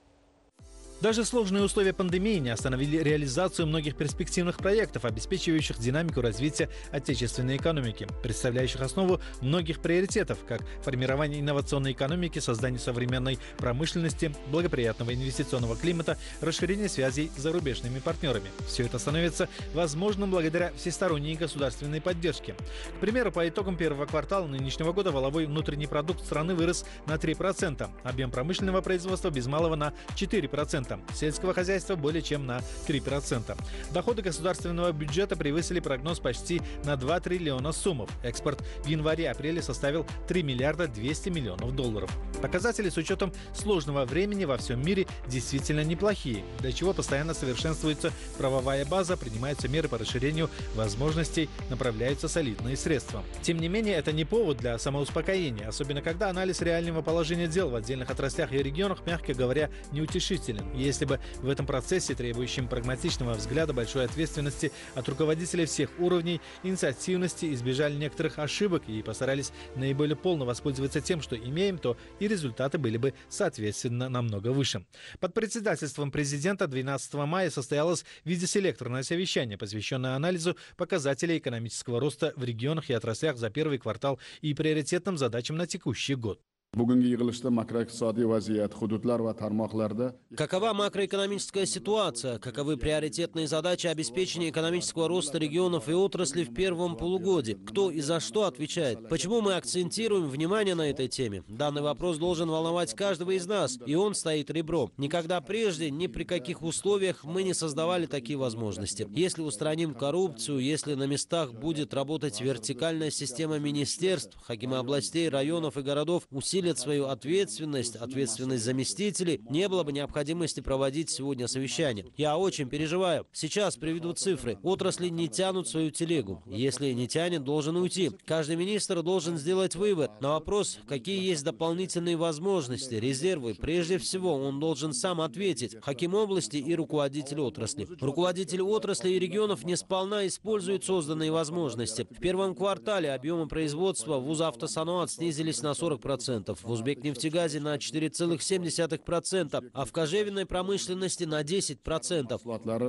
Даже сложные условия пандемии не остановили реализацию многих перспективных проектов, обеспечивающих динамику развития отечественной экономики, представляющих основу многих приоритетов, как формирование инновационной экономики, создание современной промышленности, благоприятного инвестиционного климата, расширение связей с зарубежными партнерами. Все это становится возможным благодаря всесторонней государственной поддержке. К примеру, по итогам первого квартала нынешнего года валовой внутренний продукт страны вырос на 3%, объем промышленного производства без малого на 4%. Сельского хозяйства более чем на 3%. Доходы государственного бюджета превысили прогноз почти на 2 триллиона суммов. Экспорт в январе-апреле составил 3 миллиарда 200 миллионов долларов. Показатели с учетом сложного времени во всем мире действительно неплохие, для чего постоянно совершенствуется правовая база, принимаются меры по расширению возможностей, направляются солидные средства. Тем не менее, это не повод для самоуспокоения, особенно когда анализ реального положения дел в отдельных отраслях и регионах, мягко говоря, неутешителен. Если бы в этом процессе, требующем прагматичного взгляда, большой ответственности от руководителей всех уровней, инициативности, избежали некоторых ошибок и постарались наиболее полно воспользоваться тем, что имеем, то и результаты были бы, соответственно, намного выше. Под председательством президента 12 мая состоялось видеоселекторное совещание, посвященное анализу показателей экономического роста в регионах и отраслях за первый квартал и приоритетным задачам на текущий год. Какова макроэкономическая ситуация? Каковы приоритетные задачи обеспечения экономического роста регионов и отраслей в первом полугодии? Кто и за что отвечает? Почему мы акцентируем внимание на этой теме? Данный вопрос должен волновать каждого из нас, и он стоит ребром. Никогда прежде, ни при каких условиях мы не создавали такие возможности. Если устраним коррупцию, если на местах будет работать вертикальная система министерств, хакимы областей, районов и городов усилят свою ответственность заместителей, не было бы необходимости проводить сегодня совещание. Я очень переживаю. Сейчас приведу цифры. Отрасли не тянут свою телегу. Если не тянет, должен уйти. Каждый министр должен сделать вывод. На вопрос, какие есть дополнительные возможности, резервы, прежде всего, он должен сам ответить. Хаким области и руководитель отрасли. Руководитель отрасли и регионов не сполна используют созданные возможности. В первом квартале объемы производства в Узавтосануат снизились на 40%. В Узбекнефтегазе на 4,7%, а в кожевенной промышленности на 10%.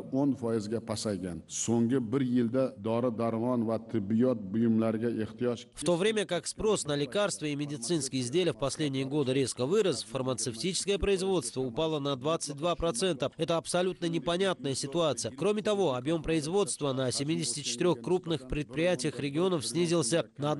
В то время как спрос на лекарства и медицинские изделия в последние годы резко вырос, фармацевтическое производство упало на 22%. Это абсолютно непонятная ситуация. Кроме того, объем производства на 74 крупных предприятиях регионов снизился на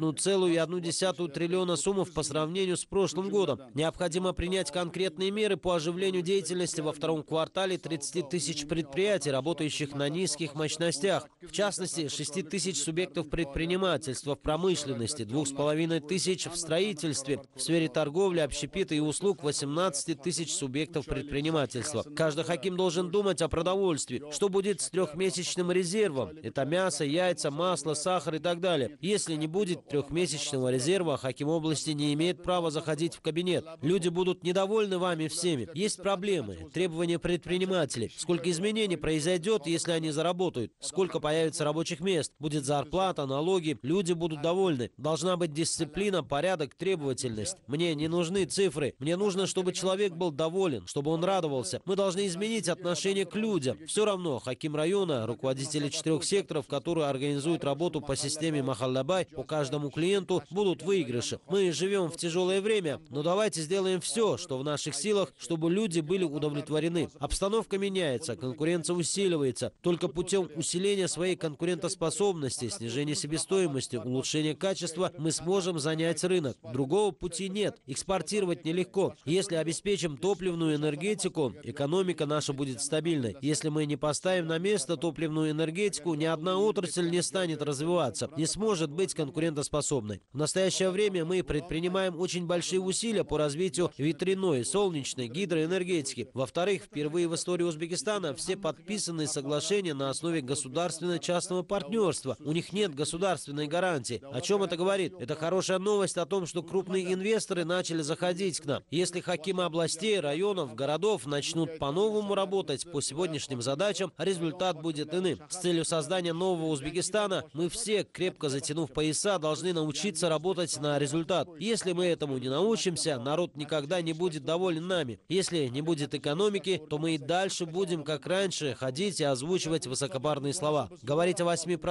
1,1 триллиона сумов по сравнению с прошлым годом. Необходимо принять конкретные меры по оживлению деятельности во втором квартале 30 тысяч предприятий, работающих на низких мощностях. В частности, 6 тысяч субъектов предпринимательства в промышленности, 2,5 тысяч в строительстве, в сфере торговли, общепита и услуг 18 тысяч субъектов предпринимательства. Каждый хаким должен думать о продовольствии. Что будет с трехмесячным резервом? Это мясо, яйца, масло, сахар и так далее. Если не будет трехмесячного резерва, хаким области не имеет права заходить в кабинет. Люди будут недовольны вами всеми. Есть проблемы, требования предпринимателей. Сколько изменений произойдет, если они заработают? Сколько появится рабочих мест? Будет зарплата, налоги. Люди будут довольны. Должна быть дисциплина, порядок, требовательность. Мне не нужны цифры. Мне нужно, чтобы человек был доволен, чтобы он радовался. Мы должны изменить отношение к людям. Все равно, хаким района, руководители 4 секторов, которые организуют работу по системе Махаллабай, по каждому клиенту, будут выигрыши. Мы живем в тяжелое время, но давайте сделаем все, что в наших силах, чтобы люди были удовлетворены. Обстановка меняется, конкуренция усиливается. Только путем усиления своей конкурентоспособности, снижения себестоимости, улучшения качества мы сможем занять рынок. Другого пути нет. Экспортировать нелегко. Если обеспечим топливную энергетику, экономика наша будет стабильной. Если мы не поставим на место топливную энергетику, ни одна отрасль не станет развиваться, не сможет быть конкурентоспособной. В настоящее время мы предпринимаем очень большие усилия по развитию ветряной, солнечной, гидроэнергетики. Во-вторых, впервые в истории Узбекистана все подписанные соглашения на основе государственно-частного партнерства. У них нет государственной гарантии. О чем это говорит? Это хорошая новость о том, что крупные инвесторы начали заходить к нам. Если хакимы областей, районов, городов начнут по-новому работать по сегодняшним задачам, результат будет иным. С целью создания нового Узбекистана мы все, крепко затянув пояса, должны научиться работать на результат. Если мы этому не научимся, народ никогда не будет доволен нами. Если не будет экономики, то мы и дальше будем, как раньше, ходить и озвучивать высокопарные слова. Говорить о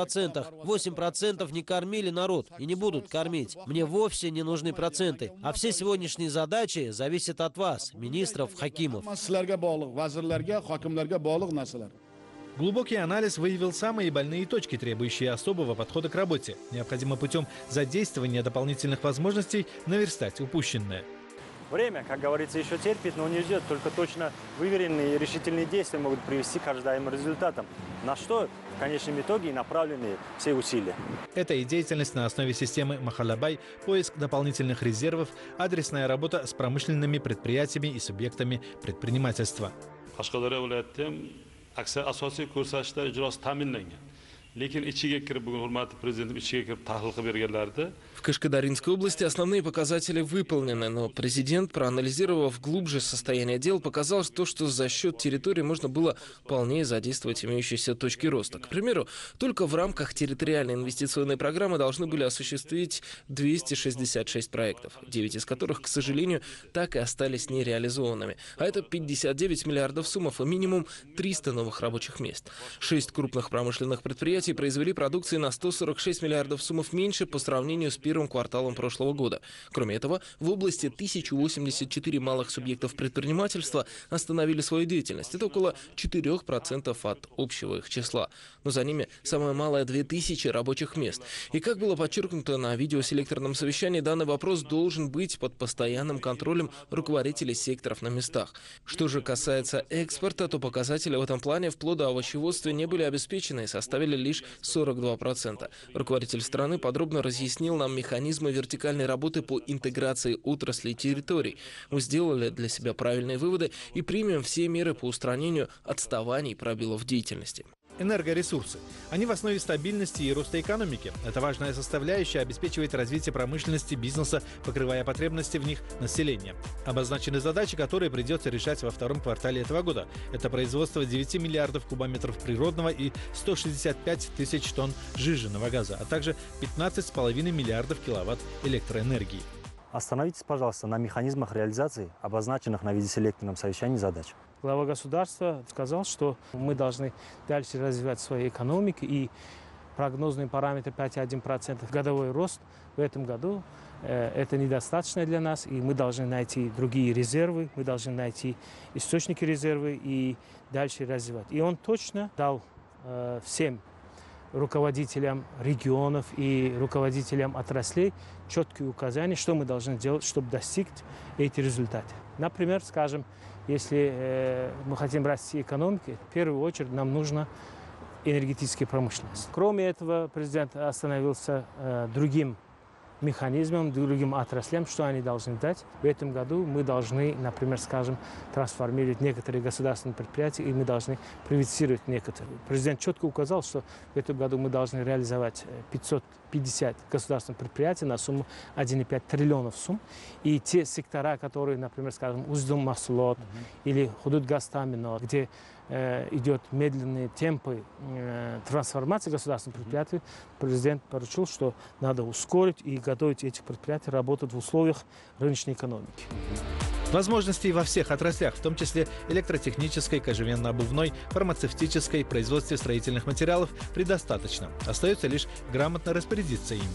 8%. 8% не кормили народ и не будут кормить. Мне вовсе не нужны проценты. А все сегодняшние задачи зависят от вас, министров, хакимов. Глубокий анализ выявил самые больные точки, требующие особого подхода к работе. Необходимо путем задействования дополнительных возможностей наверстать упущенное. Время, как говорится, еще терпит, но не ждет. Только точно выверенные и решительные действия могут привести к ожидаемым результатам. На что в конечном итоге и направлены все усилия. Это и деятельность на основе системы Махаллабай, поиск дополнительных резервов, адресная работа с промышленными предприятиями и субъектами предпринимательства. Aksar asosiy ko'rsatkichlar ijrosi ta'minlangan. Lekin ichiga kirib bugun hurmatli prezidentim ichiga kirib tahlil qilib berganlarida В Кашкадаринской области основные показатели выполнены, но президент, проанализировав глубже состояние дел, показал, что за счет территории можно было полнее задействовать имеющиеся точки роста. К примеру, только в рамках территориальной инвестиционной программы должны были осуществить 266 проектов, 9 из которых, к сожалению, так и остались нереализованными. А это 59 миллиардов сумов и минимум 300 новых рабочих мест. 6 крупных промышленных предприятий предприятий произвели продукции на 146 миллиардов сомов меньше по сравнению с первым кварталом прошлого года. Кроме этого, в области 1084 малых субъектов предпринимательства остановили свою деятельность. Это около 4% от общего их числа. Но за ними самое малое 2000 рабочих мест. И как было подчеркнуто на видеоселекторном совещании, данный вопрос должен быть под постоянным контролем руководителей секторов на местах. Что же касается экспорта, то показатели в этом плане в плодоовощеводстве не были обеспечены и составили лишь 42%. Руководитель страны подробно разъяснил нам механизмы вертикальной работы по интеграции отраслей и территорий. Мы сделали для себя правильные выводы и примем все меры по устранению отставаний и пробелов в деятельности. Энергоресурсы. Они в основе стабильности и роста экономики. Это важная составляющая, обеспечивает развитие промышленности, бизнеса, покрывая потребности в них населения. Обозначены задачи, которые придется решать во втором квартале этого года. Это производство 9 миллиардов кубометров природного и 165 тысяч тонн сжиженного газа, а также 15,5 миллиардов киловатт электроэнергии. Остановитесь, пожалуйста, на механизмах реализации обозначенных на видеоселекторном совещании задач. Глава государства сказал, что мы должны дальше развивать свою экономику, и прогнозный параметр 5,1% годовой рост в этом году это недостаточно для нас, и мы должны найти другие резервы, мы должны найти источники резервы и дальше развивать. И он точно дал всем руководителям регионов и руководителям отраслей четкие указания, что мы должны делать, чтобы достичь эти результаты. Например, скажем, если мы хотим расти экономикой, в первую очередь нам нужна энергетическая промышленность. Кроме этого, президент остановился другим механизмам, другим отраслям, что они должны дать. В этом году мы должны, например, скажем, трансформировать некоторые государственные предприятия, и мы должны приватизировать некоторые. Президент четко указал, что в этом году мы должны реализовать 550 государственных предприятий на сумму 1,5 триллионов сумм. И те сектора, которые, например, скажем, Уздум-Махсулот или Худуд-Газ-Таминот, где идет медленные темпы трансформации государственных предприятий, президент поручил, что надо ускорить и готовить этих предприятий работать в условиях рыночной экономики. Возможностей во всех отраслях, в том числе электротехнической, кожевенно-обувной, фармацевтической, производстве строительных материалов, предостаточно. Остается лишь грамотно распорядиться ими.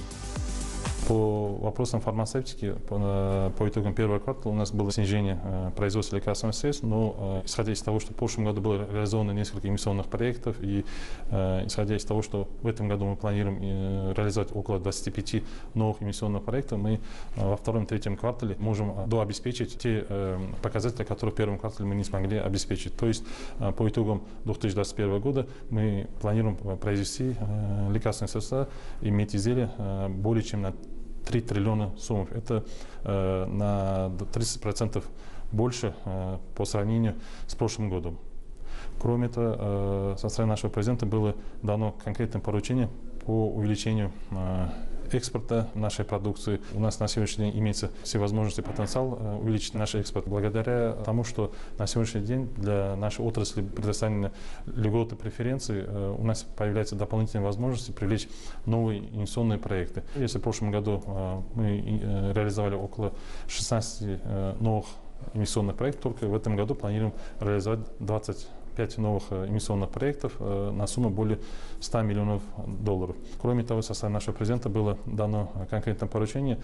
По вопросам фармацевтики, по итогам первого квартала у нас было снижение производства лекарственных средств, но исходя из того, что в прошлом году было реализовано несколько инвестиционных проектов, и исходя из того, что в этом году мы планируем реализовать около 25 новых инвестиционных проектов, мы во втором и третьем квартале можем дообеспечить те показатели, которые в первом квартале мы не смогли обеспечить. То есть по итогам 2021 года мы планируем произвести лекарственные средства и медизделия более чем на 3 триллиона сомов. Это на 30% больше по сравнению с прошлым годом. Кроме этого, со стороны нашего президента было дано конкретное поручение по увеличению экспорта нашей продукции. У нас на сегодняшний день имеется все возможности и потенциал увеличить наш экспорт. Благодаря тому, что на сегодняшний день для нашей отрасли предоставлены льготы, преференции, у нас появляются дополнительные возможности привлечь новые инвестиционные проекты. Если в прошлом году мы реализовали около 16 новых инвестиционных проектов, только в этом году планируем реализовать 25 новых инвестиционных проектов на сумму более $100 миллионов. Кроме того, со стороны нашего президента было дано конкретное поручение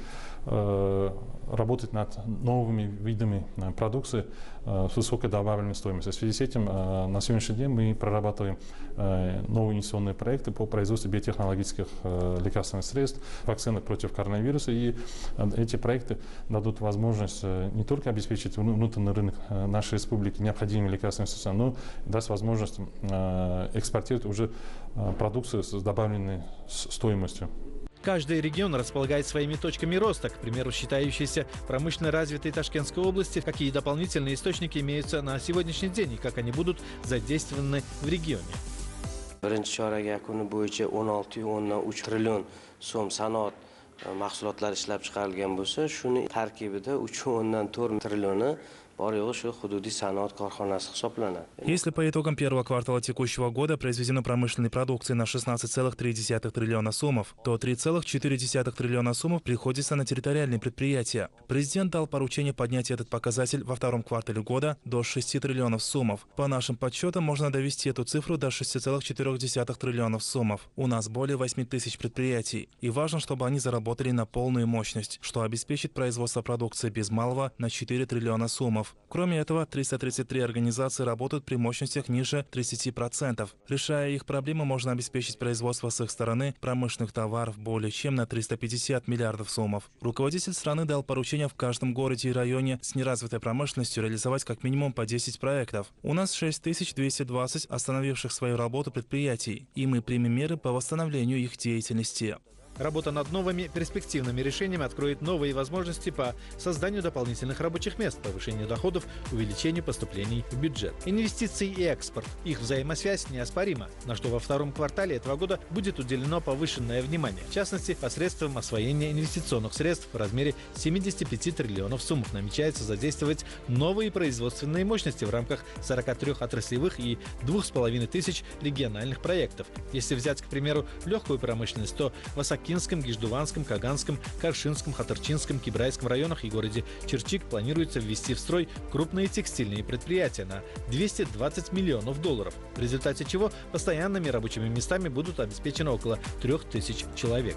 работать над новыми видами продукции с высокой добавленной стоимостью. В связи с этим на сегодняшний день мы прорабатываем новые инвестиционные проекты по производству биотехнологических лекарственных средств, вакцины против коронавируса. И эти проекты дадут возможность не только обеспечить внутренний рынок нашей республики необходимыми лекарственными средствами, но даст возможность экспортировать уже продукцию с добавленной стоимостью. Каждый регион располагает своими точками роста, к примеру, считающиеся промышленно развитой Ташкентской области, какие дополнительные источники имеются на сегодняшний день и как они будут задействованы в регионе. Birinchi chorak yakuni bo'yicha 16,3 trillion so'm sanoat mahsulotlari ishlab chiqarilgan bo'lsa, shuni tarkibida 3,4 trillioni Если по итогам первого квартала текущего года произведено промышленной продукции на 16,3 триллиона сомов, то 3,4 триллиона сомов приходится на территориальные предприятия. Президент дал поручение поднять этот показатель во втором квартале года до 6 триллионов сомов. По нашим подсчетам можно довести эту цифру до 6,4 триллионов сомов. У нас более 8 тысяч предприятий. И важно, чтобы они заработали на полную мощность, что обеспечит производство продукции без малого на 4 триллиона сомов. Кроме этого, 333 организации работают при мощностях ниже 30%. Решая их проблемы, можно обеспечить производство с их стороны промышленных товаров более чем на 350 миллиардов сомов. Руководитель страны дал поручение в каждом городе и районе с неразвитой промышленностью реализовать как минимум по 10 проектов. У нас 6220 остановивших свою работу предприятий, и мы примем меры по восстановлению их деятельности. Работа над новыми перспективными решениями откроет новые возможности по созданию дополнительных рабочих мест, повышению доходов, увеличению поступлений в бюджет. Инвестиции и экспорт. Их взаимосвязь неоспорима, на что во втором квартале этого года будет уделено повышенное внимание. В частности, посредством освоения инвестиционных средств в размере 75 триллионов сумм намечается задействовать новые производственные мощности в рамках 43 отраслевых и 2500 региональных проектов. Если взять, к примеру, легкую промышленность, то в Осакинском, Гиждуванском, Каганском, Каршинском, Хатырчинском, Кибрайском районах и городе Черчик планируется ввести в строй крупные текстильные предприятия на 220 миллионов долларов, в результате чего постоянными рабочими местами будут обеспечены около 3000 человек.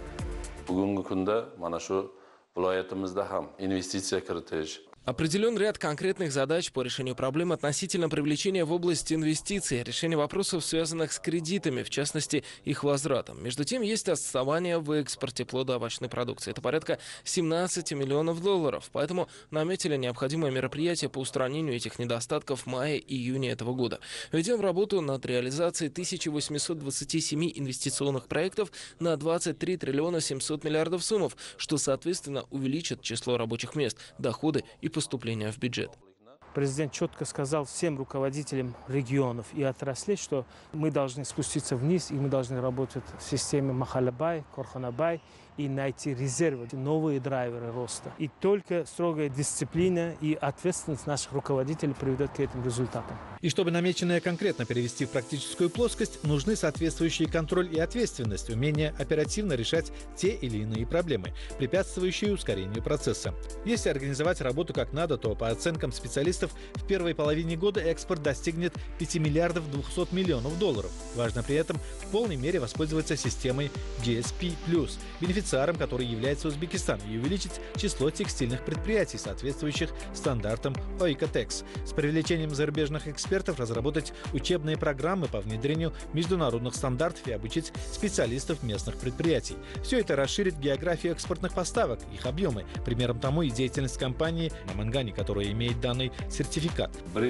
Определен ряд конкретных задач по решению проблем относительно привлечения в область инвестиций, решения вопросов, связанных с кредитами, в частности, их возвратом. Между тем, есть отставание в экспорте плодоовощной продукции. Это порядка 17 миллионов долларов. Поэтому наметили необходимые мероприятия по устранению этих недостатков в мае-июне этого года. Ведем работу над реализацией 1827 инвестиционных проектов на 23 триллиона 700 миллиардов сомов, что, соответственно, увеличит число рабочих мест, доходы и поступления в бюджет. Президент четко сказал всем руководителям регионов и отраслей, что мы должны спуститься вниз, и мы должны работать в системе Махалабай, Корханабай и найти резервы, новые драйверы роста. И только строгая дисциплина и ответственность наших руководителей приведет к этим результатам. И чтобы намеченное конкретно перевести в практическую плоскость, нужны соответствующий контроль и ответственность, умение оперативно решать те или иные проблемы, препятствующие ускорению процесса. Если организовать работу как надо, то, по оценкам специалистов, в первой половине года экспорт достигнет 5 миллиардов 200 миллионов долларов. Важно при этом в полной мере воспользоваться системой GSP+, бенефициаром которой является Узбекистан, и увеличить число текстильных предприятий, соответствующих стандартам ОИКТЕКС. С привлечением зарубежных экспертов разработать учебные программы по внедрению международных стандартов и обучить специалистов местных предприятий. Все это расширит географию экспортных поставок, их объемы. Примером тому и деятельность компании Мамангани, которая имеет данный сертификат.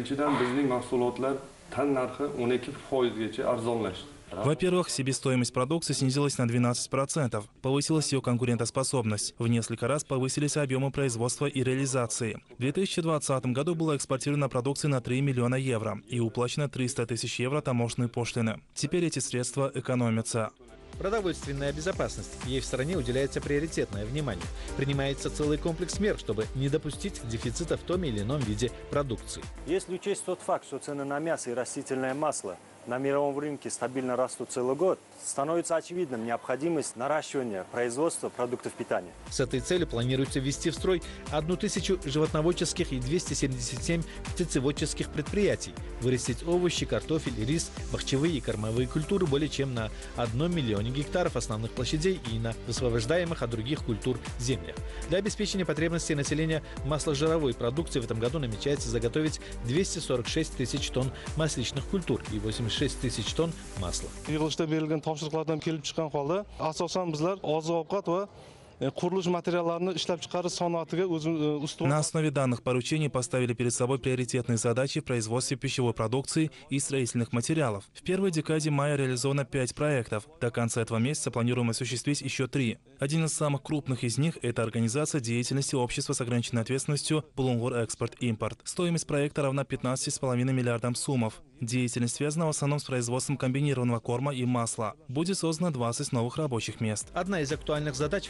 Во-первых, себестоимость продукции снизилась на 12%, повысилась ее конкурентоспособность. В несколько раз повысились объемы производства и реализации. В 2020 году было экспортировано продукции на 3 миллиона евро и уплачено 300 тысяч евро таможенной пошлины. Теперь эти средства экономятся. Продовольственная безопасность. Ей в стране уделяется приоритетное внимание. Принимается целый комплекс мер, чтобы не допустить дефицита в том или ином виде продукции. Если учесть тот факт, что цены на мясо и растительное масло на мировом рынке стабильно растут целый год, становится очевидным необходимость наращивания производства продуктов питания. С этой целью планируется ввести в строй 1000 животноводческих и 277 птицеводческих предприятий, вырастить овощи, картофель, рис, бахчевые и кормовые культуры более чем на 1 миллионе гектаров основных площадей и на высвобождаемых от других культур землях. Для обеспечения потребностей населения масложировой продукции в этом году намечается заготовить 246 тысяч тонн масличных культур и 86 тысяч тонн масла. Topshiriqlardan kelib chiqqan holda asosan bizlar oziq-ovqat va qurilish materiallarini ishlab chiqarish sanoatiga ustuvor. На основе данных поручений поставили перед собой приоритетные задачи в производстве пищевой продукции и строительных материалов. В первой декаде мая реализовано 5 проектов. До конца этого месяца планируем осуществить еще 3. Один из самых крупных из них – это организация деятельности общества с ограниченной ответственностью «Булунгур Экспорт-Импорт». Стоимость проекта равна 15,5 миллиардам сомов. Деятельность связана в основном с производством комбинированного корма и масла. Будет создано 20 новых рабочих мест. Одна из актуальных задач в этом плане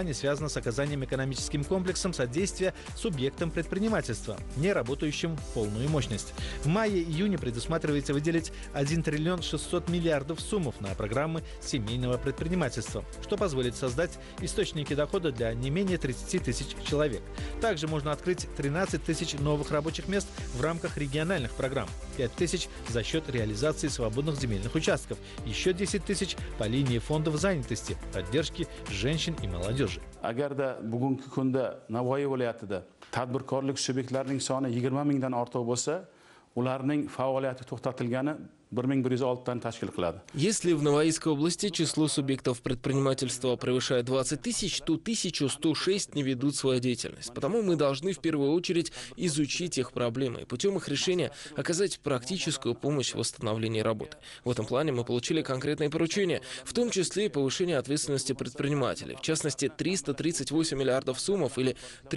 предложение связано с оказанием экономическим комплексом содействия субъектам предпринимательства, не работающим в полную мощность. В мае-июне предусматривается выделить 1 триллион 600 миллиардов суммов на программы семейного предпринимательства, что позволит создать источники дохода для не менее 30 тысяч человек. Также можно открыть 13 тысяч новых рабочих мест в рамках региональных программ, 5 тысяч за счет реализации свободных земельных участков, еще 10 тысяч по линии фондов занятости, поддержки женщин и молодежи. Agarda bugungi kunda Navoiy viloyatida tadbirkorlik subyektlarining soni 20 mingdan ortiq bo'lsa, ularning faoliyati to'xtatilgani 1106 тонн тashkil qiladi. Если в Новоийской области число субъектов предпринимательства превышает 20 тысяч, то 1106 не ведут свою деятельность. Потому мы должны в первую очередь изучить их проблемы и путем их решения оказать практическую помощь в восстановлении работы. В этом плане мы получили конкретные поручения, в том числе и повышение ответственности предпринимателей. В частности, 338 миллиардов суммов или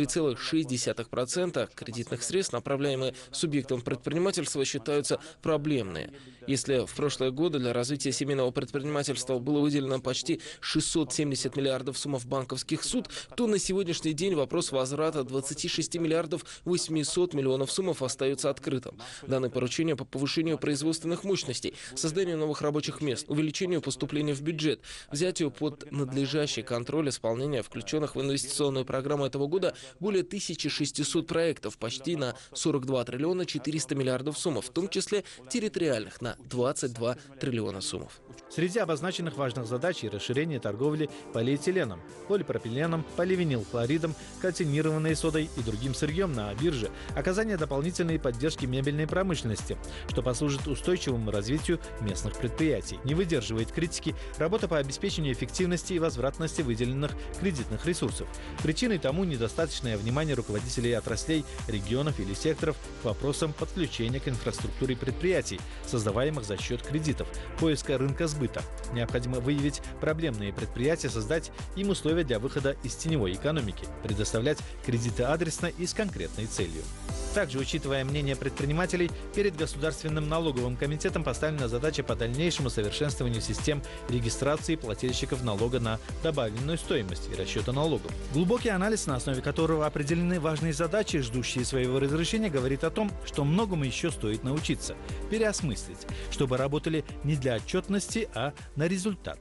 3,6% кредитных средств, направляемые субъектам предпринимательства, считаются проблемные. Если в прошлые годы для развития семейного предпринимательства было выделено почти 670 миллиардов суммов банковских суд, то на сегодняшний день вопрос возврата 26 миллиардов 800 миллионов суммов остается открытым. Данное поручение по повышению производственных мощностей, созданию новых рабочих мест, увеличению поступления в бюджет, взятию под надлежащий контроль исполнения включенных в инвестиционную программу этого года более 1600 проектов, почти на 42 триллиона 400 миллиардов суммов, в том числе территориальных, на 22 триллиона суммов. Среди обозначенных важных задач и расширение торговли полиэтиленом, полипропиленом, поливинилхлоридом, кальцинированной содой и другим сырьем на бирже, оказание дополнительной поддержки мебельной промышленности, что послужит устойчивому развитию местных предприятий. Не выдерживает критики работа по обеспечению эффективности и возвратности выделенных кредитных ресурсов. Причиной тому недостаточное внимание руководителей отраслей, регионов или секторов к вопросам подключения к инфраструктуре предприятий, создаваемых за счет кредитов, поиска рынка сбыта. Необходимо выявить проблемные предприятия, создать им условия для выхода из теневой экономики, предоставлять кредиты адресно и с конкретной целью. Также, учитывая мнение предпринимателей, перед Государственным налоговым комитетом поставлена задача по дальнейшему совершенствованию систем регистрации плательщиков налога на добавленную стоимость и расчета налогов. Глубокий анализ, на основе которого определены важные задачи, ждущие своего разрешения, говорит о том, что многому еще стоит научиться, переосмыслить, чтобы работали не для отчетности, а на результат.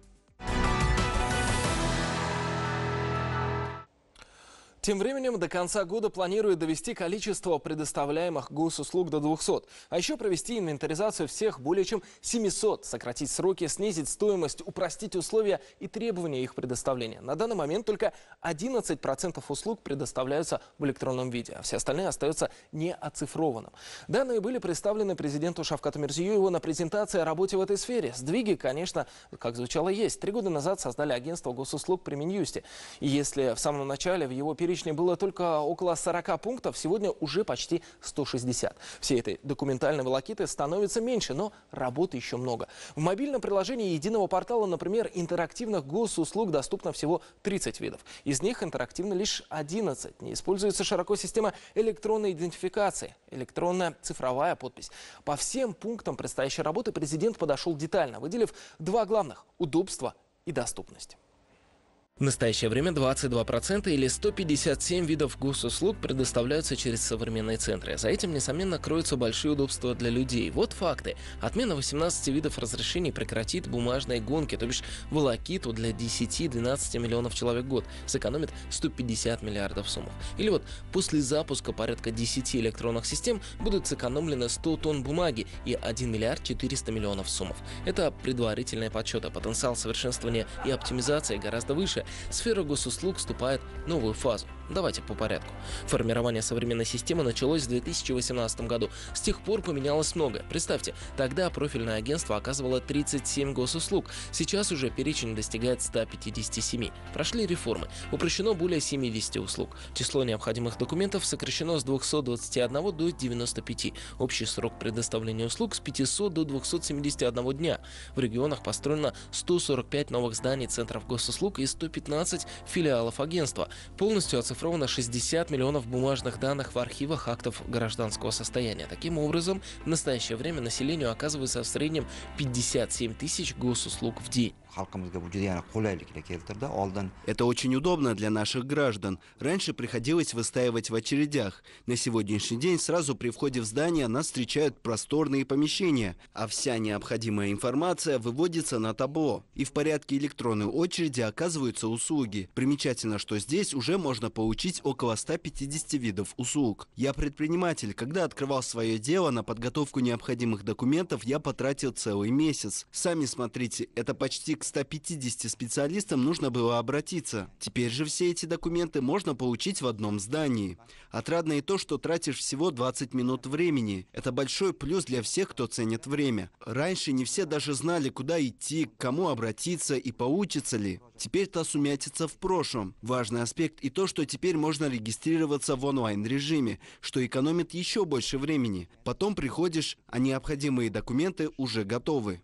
Тем временем до конца года планируют довести количество предоставляемых госуслуг до 200, а еще провести инвентаризацию всех более чем 700, сократить сроки, снизить стоимость, упростить условия и требования их предоставления. На данный момент только 11% услуг предоставляются в электронном виде, а все остальные остаются неоцифрованным. Данные были представлены президенту Шавкату Мирзиёеву на презентации о работе в этой сфере. Сдвиги, конечно, как звучало, есть. 3 года назад создали агентство госуслуг при Минюсте. И если в самом начале в его перечне было только около 40 пунктов, сегодня уже почти 160. Всей этой документальной волокиты становится меньше, но работы еще много. В мобильном приложении единого портала, например, интерактивных госуслуг доступно всего 30 видов. Из них интерактивно лишь 11. Не используется широко система электронной идентификации, электронная цифровая подпись. По всем пунктам предстоящей работы президент подошел детально, выделив 2 главных – удобство и доступность. В настоящее время 22% или 157 видов госуслуг предоставляются через современные центры. За этим, несомненно, кроются большие удобства для людей. Вот факты. Отмена 18 видов разрешений прекратит бумажные гонки, то бишь волокиту для 10-12 миллионов человек в год. Сэкономит 150 миллиардов суммов. Или вот после запуска порядка 10 электронных систем будут сэкономлены 100 тонн бумаги и 1 миллиард 400 миллионов суммов. Это предварительные подсчеты. Потенциал совершенствования и оптимизации гораздо выше. Сфера госуслуг вступает в новую фазу. Давайте по порядку. Формирование современной системы началось в 2018 году. С тех пор поменялось многое. Представьте, тогда профильное агентство оказывало 37 госуслуг. Сейчас уже перечень достигает 157. Прошли реформы. Упрощено более 70 услуг. Число необходимых документов сокращено с 221 до 95. Общий срок предоставления услуг с 500 до 271 дня. В регионах построено 145 новых зданий центров госуслуг и 115 филиалов агентства. Полностью оцифровано 60 миллионов бумажных данных в архивах актов гражданского состояния. Таким образом, в настоящее время населению оказывается в среднем 57 тысяч госуслуг в день. Это очень удобно для наших граждан. Раньше приходилось выстаивать в очередях. На сегодняшний день сразу при входе в здание нас встречают просторные помещения, а вся необходимая информация выводится на табло. И в порядке электронной очереди оказываются услуги. Примечательно, что здесь уже можно получить около 150 видов услуг. Я предприниматель. Когда открывал свое дело, на подготовку необходимых документов я потратил целый месяц. Сами смотрите, это почти к 150 специалистам нужно было обратиться. Теперь же все эти документы можно получить в одном здании. Отрадно и то, что тратишь всего 20 минут времени. Это большой плюс для всех, кто ценит время. Раньше не все даже знали, куда идти, к кому обратиться и получится ли. Теперь та сумятица в прошлом. Важный аспект и то, что теперь можно регистрироваться в онлайн-режиме, что экономит еще больше времени. Потом приходишь, а необходимые документы уже готовы.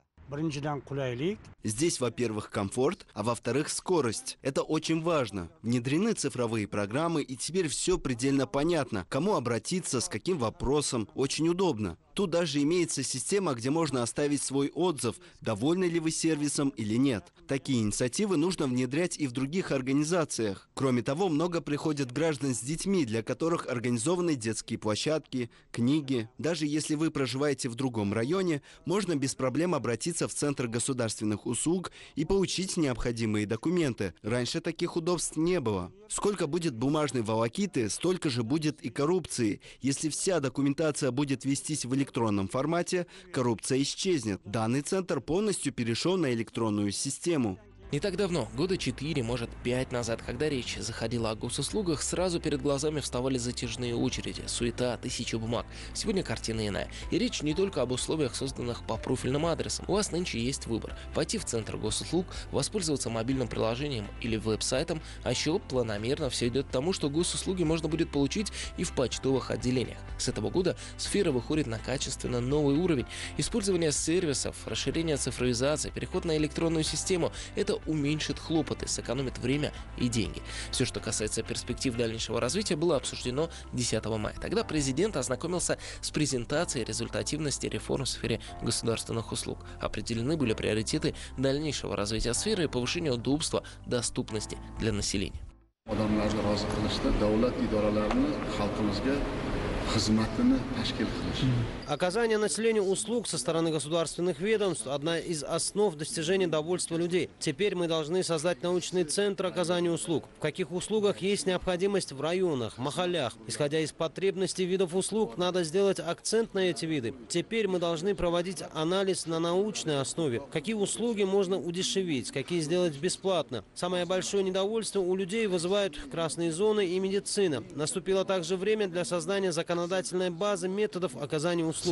Здесь, во-первых, комфорт, а во-вторых, скорость. Это очень важно. Внедрены цифровые программы, и теперь все предельно понятно. Кому обратиться, с каким вопросом. Очень удобно. Тут даже имеется система, где можно оставить свой отзыв, довольны ли вы сервисом или нет. Такие инициативы нужно внедрять и в других организациях. Кроме того, много приходят граждан с детьми, для которых организованы детские площадки, книги. Даже если вы проживаете в другом районе, можно без проблем обратиться в Центр государственных услуг и получить необходимые документы. Раньше таких удобств не было. Сколько будет бумажной волокиты, столько же будет и коррупции. Если вся документация будет вестись в электронном формате, коррупция исчезнет. Данный центр полностью перешел на электронную систему. Не так давно, года 4, может 5 назад, когда речь заходила о госуслугах, сразу перед глазами вставали затяжные очереди, суета, тысячи бумаг. Сегодня картина иная. И речь не только об условиях, созданных по профильным адресам. У вас нынче есть выбор. Пойти в Центр госуслуг, воспользоваться мобильным приложением или веб-сайтом, а еще планомерно все идет к тому, что госуслуги можно будет получить и в почтовых отделениях. С этого года сфера выходит на качественно новый уровень. Использование сервисов, расширение цифровизации, переход на электронную систему – это уменьшит хлопоты, сэкономит время и деньги. Все, что касается перспектив дальнейшего развития, было обсуждено 10 мая. Тогда президент ознакомился с презентацией результативности реформ в сфере государственных услуг. Определены были приоритеты дальнейшего развития сферы и повышения удобства, доступности для населения. Оказание населению услуг со стороны государственных ведомств – одна из основ достижения довольства людей. Теперь мы должны создать научный центр оказания услуг. В каких услугах есть необходимость в районах, махаллях. Исходя из потребностей видов услуг, надо сделать акцент на эти виды. Теперь мы должны проводить анализ на научной основе. Какие услуги можно удешевить, какие сделать бесплатно. Самое большое недовольство у людей вызывают красные зоны и медицина. Наступило также время для создания законодательной базы методов оказания услуг.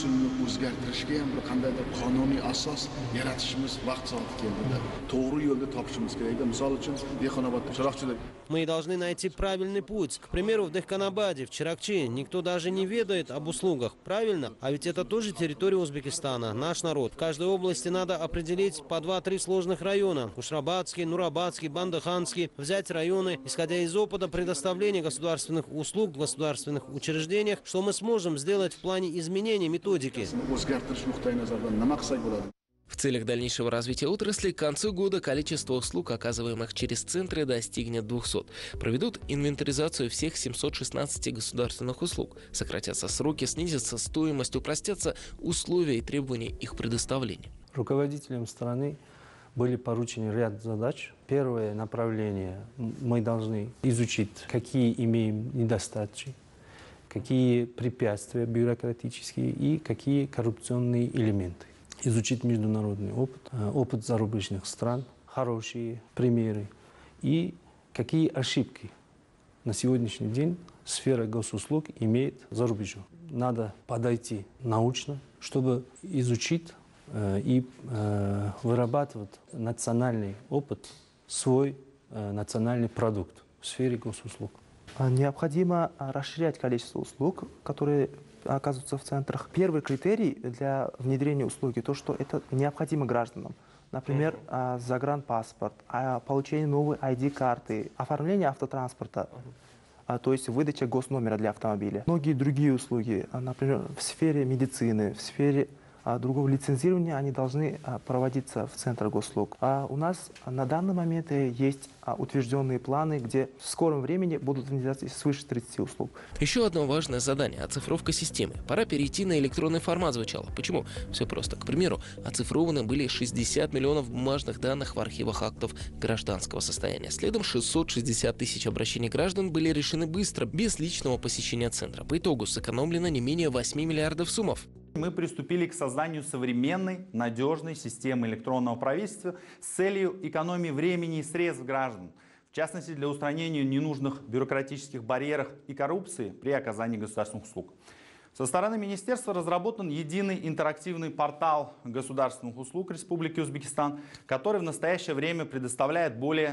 Мы должны найти правильный путь. К примеру, в Дехканабаде, в Чиракчи, никто даже не ведает об услугах. Правильно? А ведь это тоже территория Узбекистана, наш народ. В каждой области надо определить по 2-3 сложных района. Кушрабадский, Нурабадский, Бандаханский. Взять районы, исходя из опыта предоставления государственных услуг в государственных учреждениях, что мы сможем сделать в плане изменения методики. В целях дальнейшего развития отрасли к концу года количество услуг, оказываемых через центры, достигнет 200. Проведут инвентаризацию всех 716 государственных услуг. Сократятся сроки, снизится стоимость, упростятся условия и требования их предоставления. Руководителям страны были поручены ряд задач. Первое направление – мы должны изучить, какие имеем недостатки, какие препятствия бюрократические и какие коррупционные элементы. Изучить международный опыт, опыт зарубежных стран, хорошие примеры и какие ошибки на сегодняшний день сфера госуслуг имеет за рубежом. Надо подойти научно, чтобы изучить и вырабатывать национальный опыт, свой национальный продукт в сфере госуслуг. Необходимо расширять количество услуг, которые оказываются в центрах. Первый критерий для внедрения услуги – то, что это необходимо гражданам. Например, загранпаспорт, получение новой ID-карты, оформление автотранспорта, то есть выдача госномера для автомобиля. Многие другие услуги, например, в сфере медицины, в сфере другого лицензирования, они должны проводиться в Центре госуслуг. У нас на данный момент есть утвержденные планы, где в скором времени будут внедряться свыше 30 услуг. Еще одно важное задание – оцифровка системы. Пора перейти на электронный формат, звучало. Почему? Все просто. К примеру, оцифрованы были 60 миллионов бумажных данных в архивах актов гражданского состояния. Следом 660 тысяч обращений граждан были решены быстро, без личного посещения центра. По итогу сэкономлено не менее 8 миллиардов сумов. Мы приступили к созданию современной, надежной системы электронного правительства с целью экономии времени и средств граждан, в частности для устранения ненужных бюрократических барьеров и коррупции при оказании государственных услуг. Со стороны министерства разработан единый интерактивный портал государственных услуг Республики Узбекистан, который в настоящее время предоставляет более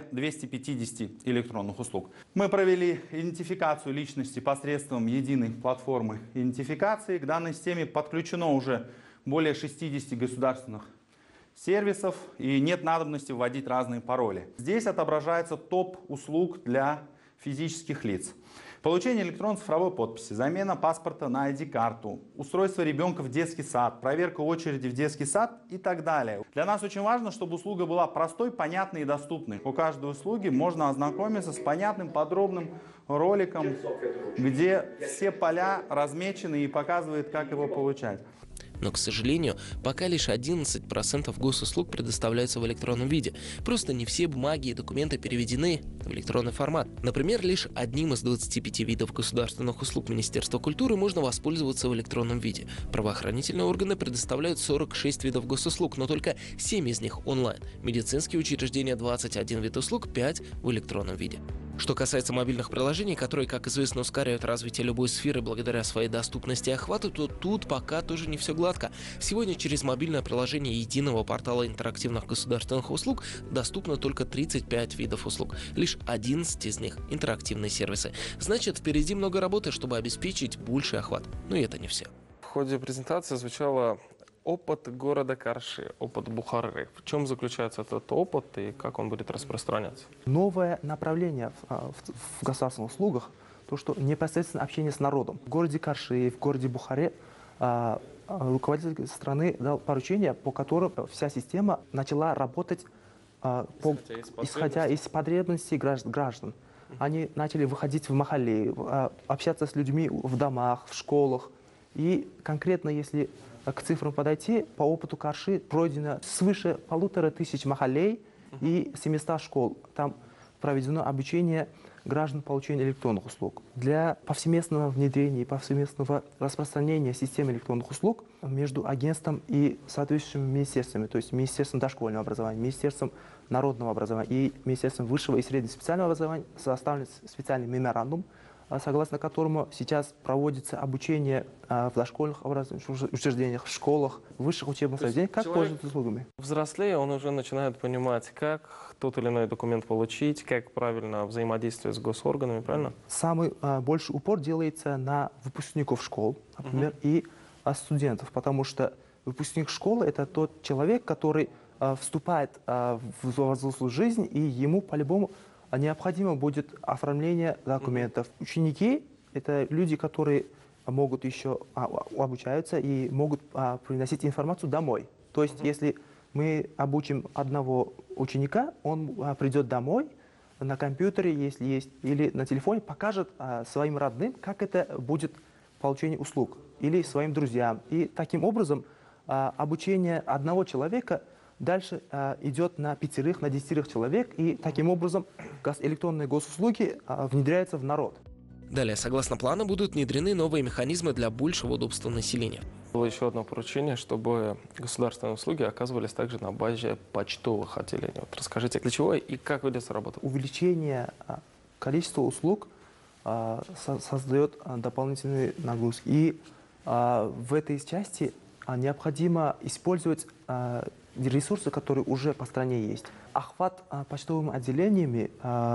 250 электронных услуг. Мы провели идентификацию личности посредством единой платформы идентификации. К данной системе подключено уже более 60 государственных сервисов и нет надобности вводить разные пароли. Здесь отображается топ услуг для физических лиц. Получение электронной цифровой подписи, замена паспорта на ID-карту, устройство ребенка в детский сад, проверка очереди в детский сад и так далее. Для нас очень важно, чтобы услуга была простой, понятной и доступной. У каждой услуги можно ознакомиться с понятным, подробным роликом, где все поля размечены и показывает, как его получать. Но, к сожалению, пока лишь 11% госуслуг предоставляются в электронном виде. Просто не все бумаги и документы переведены в электронный формат. Например, лишь одним из 25 видов государственных услуг Министерства культуры можно воспользоваться в электронном виде. Правоохранительные органы предоставляют 46 видов госуслуг, но только 7 из них онлайн. Медицинские учреждения 21 вид услуг, 5 в электронном виде. Что касается мобильных приложений, которые, как известно, ускоряют развитие любой сферы благодаря своей доступности и охвату, то тут пока тоже не все гладко. Сегодня через мобильное приложение единого портала интерактивных государственных услуг доступно только 35 видов услуг. Лишь 11 из них – интерактивные сервисы. Значит, впереди много работы, чтобы обеспечить больший охват. Но и это не все. В ходе презентации звучало опыт города Карши, опыт Бухары. В чем заключается этот опыт и как он будет распространяться? Новое направление в государственных услугах, то, что непосредственно общение с народом. В городе Карши, в городе Бухаре руководитель страны дал поручение, по которым вся система начала работать, исходя из потребностей граждан. Они начали выходить в махалли, общаться с людьми в домах, в школах. И конкретно, если к цифрам подойти, по опыту Карши пройдено свыше 1500 махаллей и 700 школ. Там проведено обучение граждан получения электронных услуг. Для повсеместного внедрения и повсеместного распространения системы электронных услуг между агентством и соответствующими министерствами, то есть Министерством дошкольного образования, Министерством народного образования и Министерством высшего и среднего специального образования составлен специальный меморандум, согласно которому сейчас проводится обучение в дошкольных учреждениях, в школах, в высших учебных заведениях, как пользоваться услугами. Взрослее, он уже начинает понимать, как тот или иной документ получить, как правильно взаимодействовать с госорганами, правильно? Самый большой упор делается на выпускников школ, например, и студентов, потому что выпускник школы – это тот человек, который вступает в взрослую жизнь, и ему по-любому необходимо будет оформление документов. Ученики – это люди, которые могут еще обучаются и могут приносить информацию домой. То есть, если мы обучим одного ученика, он придет домой на компьютере, если есть, или на телефоне, покажет своим родным, как это будет получение услуг, или своим друзьям. И таким образом обучение одного человека дальше идет на 5, на 10 человек, и таким образом электронные госуслуги внедряются в народ. Далее, согласно плану, будут внедрены новые механизмы для большего удобства населения. Было еще одно поручение, чтобы государственные услуги оказывались также на базе почтовых отделений. Вот расскажите, для чего и как ведется работа? Увеличение количества услуг создает дополнительные нагрузки. И в этой части необходимо использовать ресурсы, которые уже по стране есть. Охват почтовыми отделениями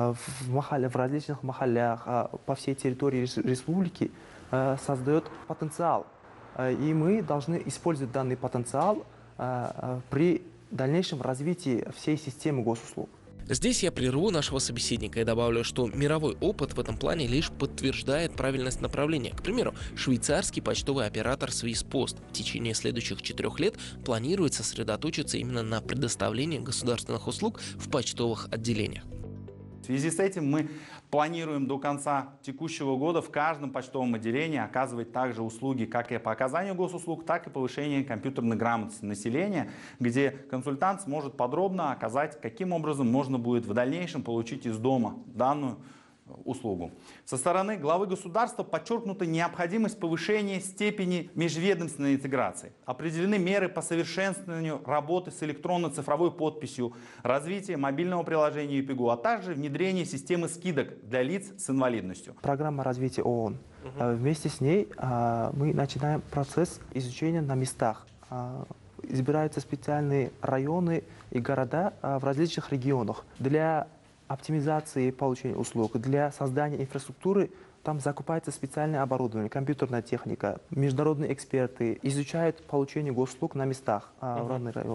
в различных махаллях по всей территории республики создает потенциал. И мы должны использовать данный потенциал при дальнейшем развитии всей системы госуслуг. Здесь я прерву нашего собеседника и добавлю, что мировой опыт в этом плане лишь подтверждает правильность направления. К примеру, швейцарский почтовый оператор Swisspost в течение следующих 4 лет планирует сосредоточиться именно на предоставлении государственных услуг в почтовых отделениях. В связи с этим мы планируем до конца текущего года в каждом почтовом отделении оказывать также услуги как и по оказанию госуслуг, так и повышение компьютерной грамотности населения, где консультант сможет подробно оказать, каким образом можно будет в дальнейшем получить из дома данную услугу. Со стороны главы государства подчеркнута необходимость повышения степени межведомственной интеграции. Определены меры по совершенствованию работы с электронно-цифровой подписью, развитие мобильного приложения ЮПИГУ, а также внедрение системы скидок для лиц с инвалидностью. Программа развития ООН. Вместе с ней мы начинаем процесс изучения на местах. Избираются специальные районы и города в различных регионах. Для оптимизации получения услуг, для создания инфраструктуры там закупается специальное оборудование, компьютерная техника, международные эксперты изучают получение госуслуг на местах в разных районах.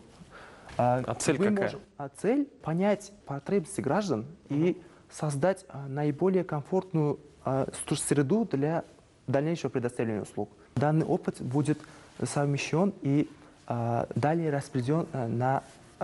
Цель какая? Цель – понять потребности граждан и создать наиболее комфортную среду для дальнейшего предоставления услуг. Данный опыт будет совмещен и далее распределен на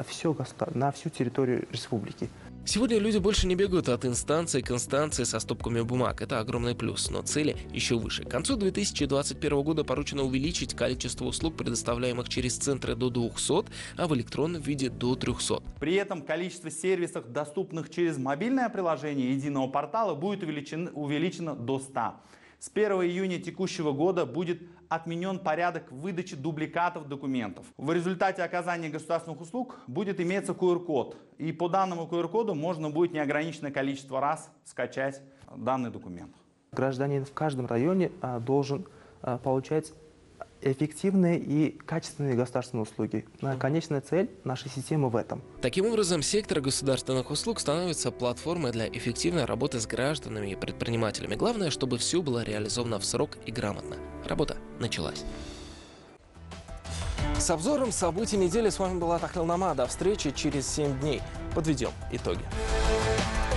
всю территорию республики. Сегодня люди больше не бегают от инстанции к инстанции со стопками бумаг. Это огромный плюс, но цели еще выше. К концу 2021 года поручено увеличить количество услуг, предоставляемых через центры, до 200, а в электронном виде до 300. При этом количество сервисов, доступных через мобильное приложение единого портала, будет увеличено до 100. С 1 июня текущего года будет отменен порядок выдачи дубликатов документов. В результате оказания государственных услуг будет иметься QR-код. И по данному QR-коду можно будет неограниченное количество раз скачать данный документ. Гражданин в каждом районе должен получать эффективные и качественные государственные услуги. Конечная цель нашей системы в этом. Таким образом, сектор государственных услуг становится платформой для эффективной работы с гражданами и предпринимателями. Главное, чтобы все было реализовано в срок и грамотно. Работа началась. С обзором событий недели с вами была Тахлил Намаз. До встречи через 7 дней. Подведем итоги.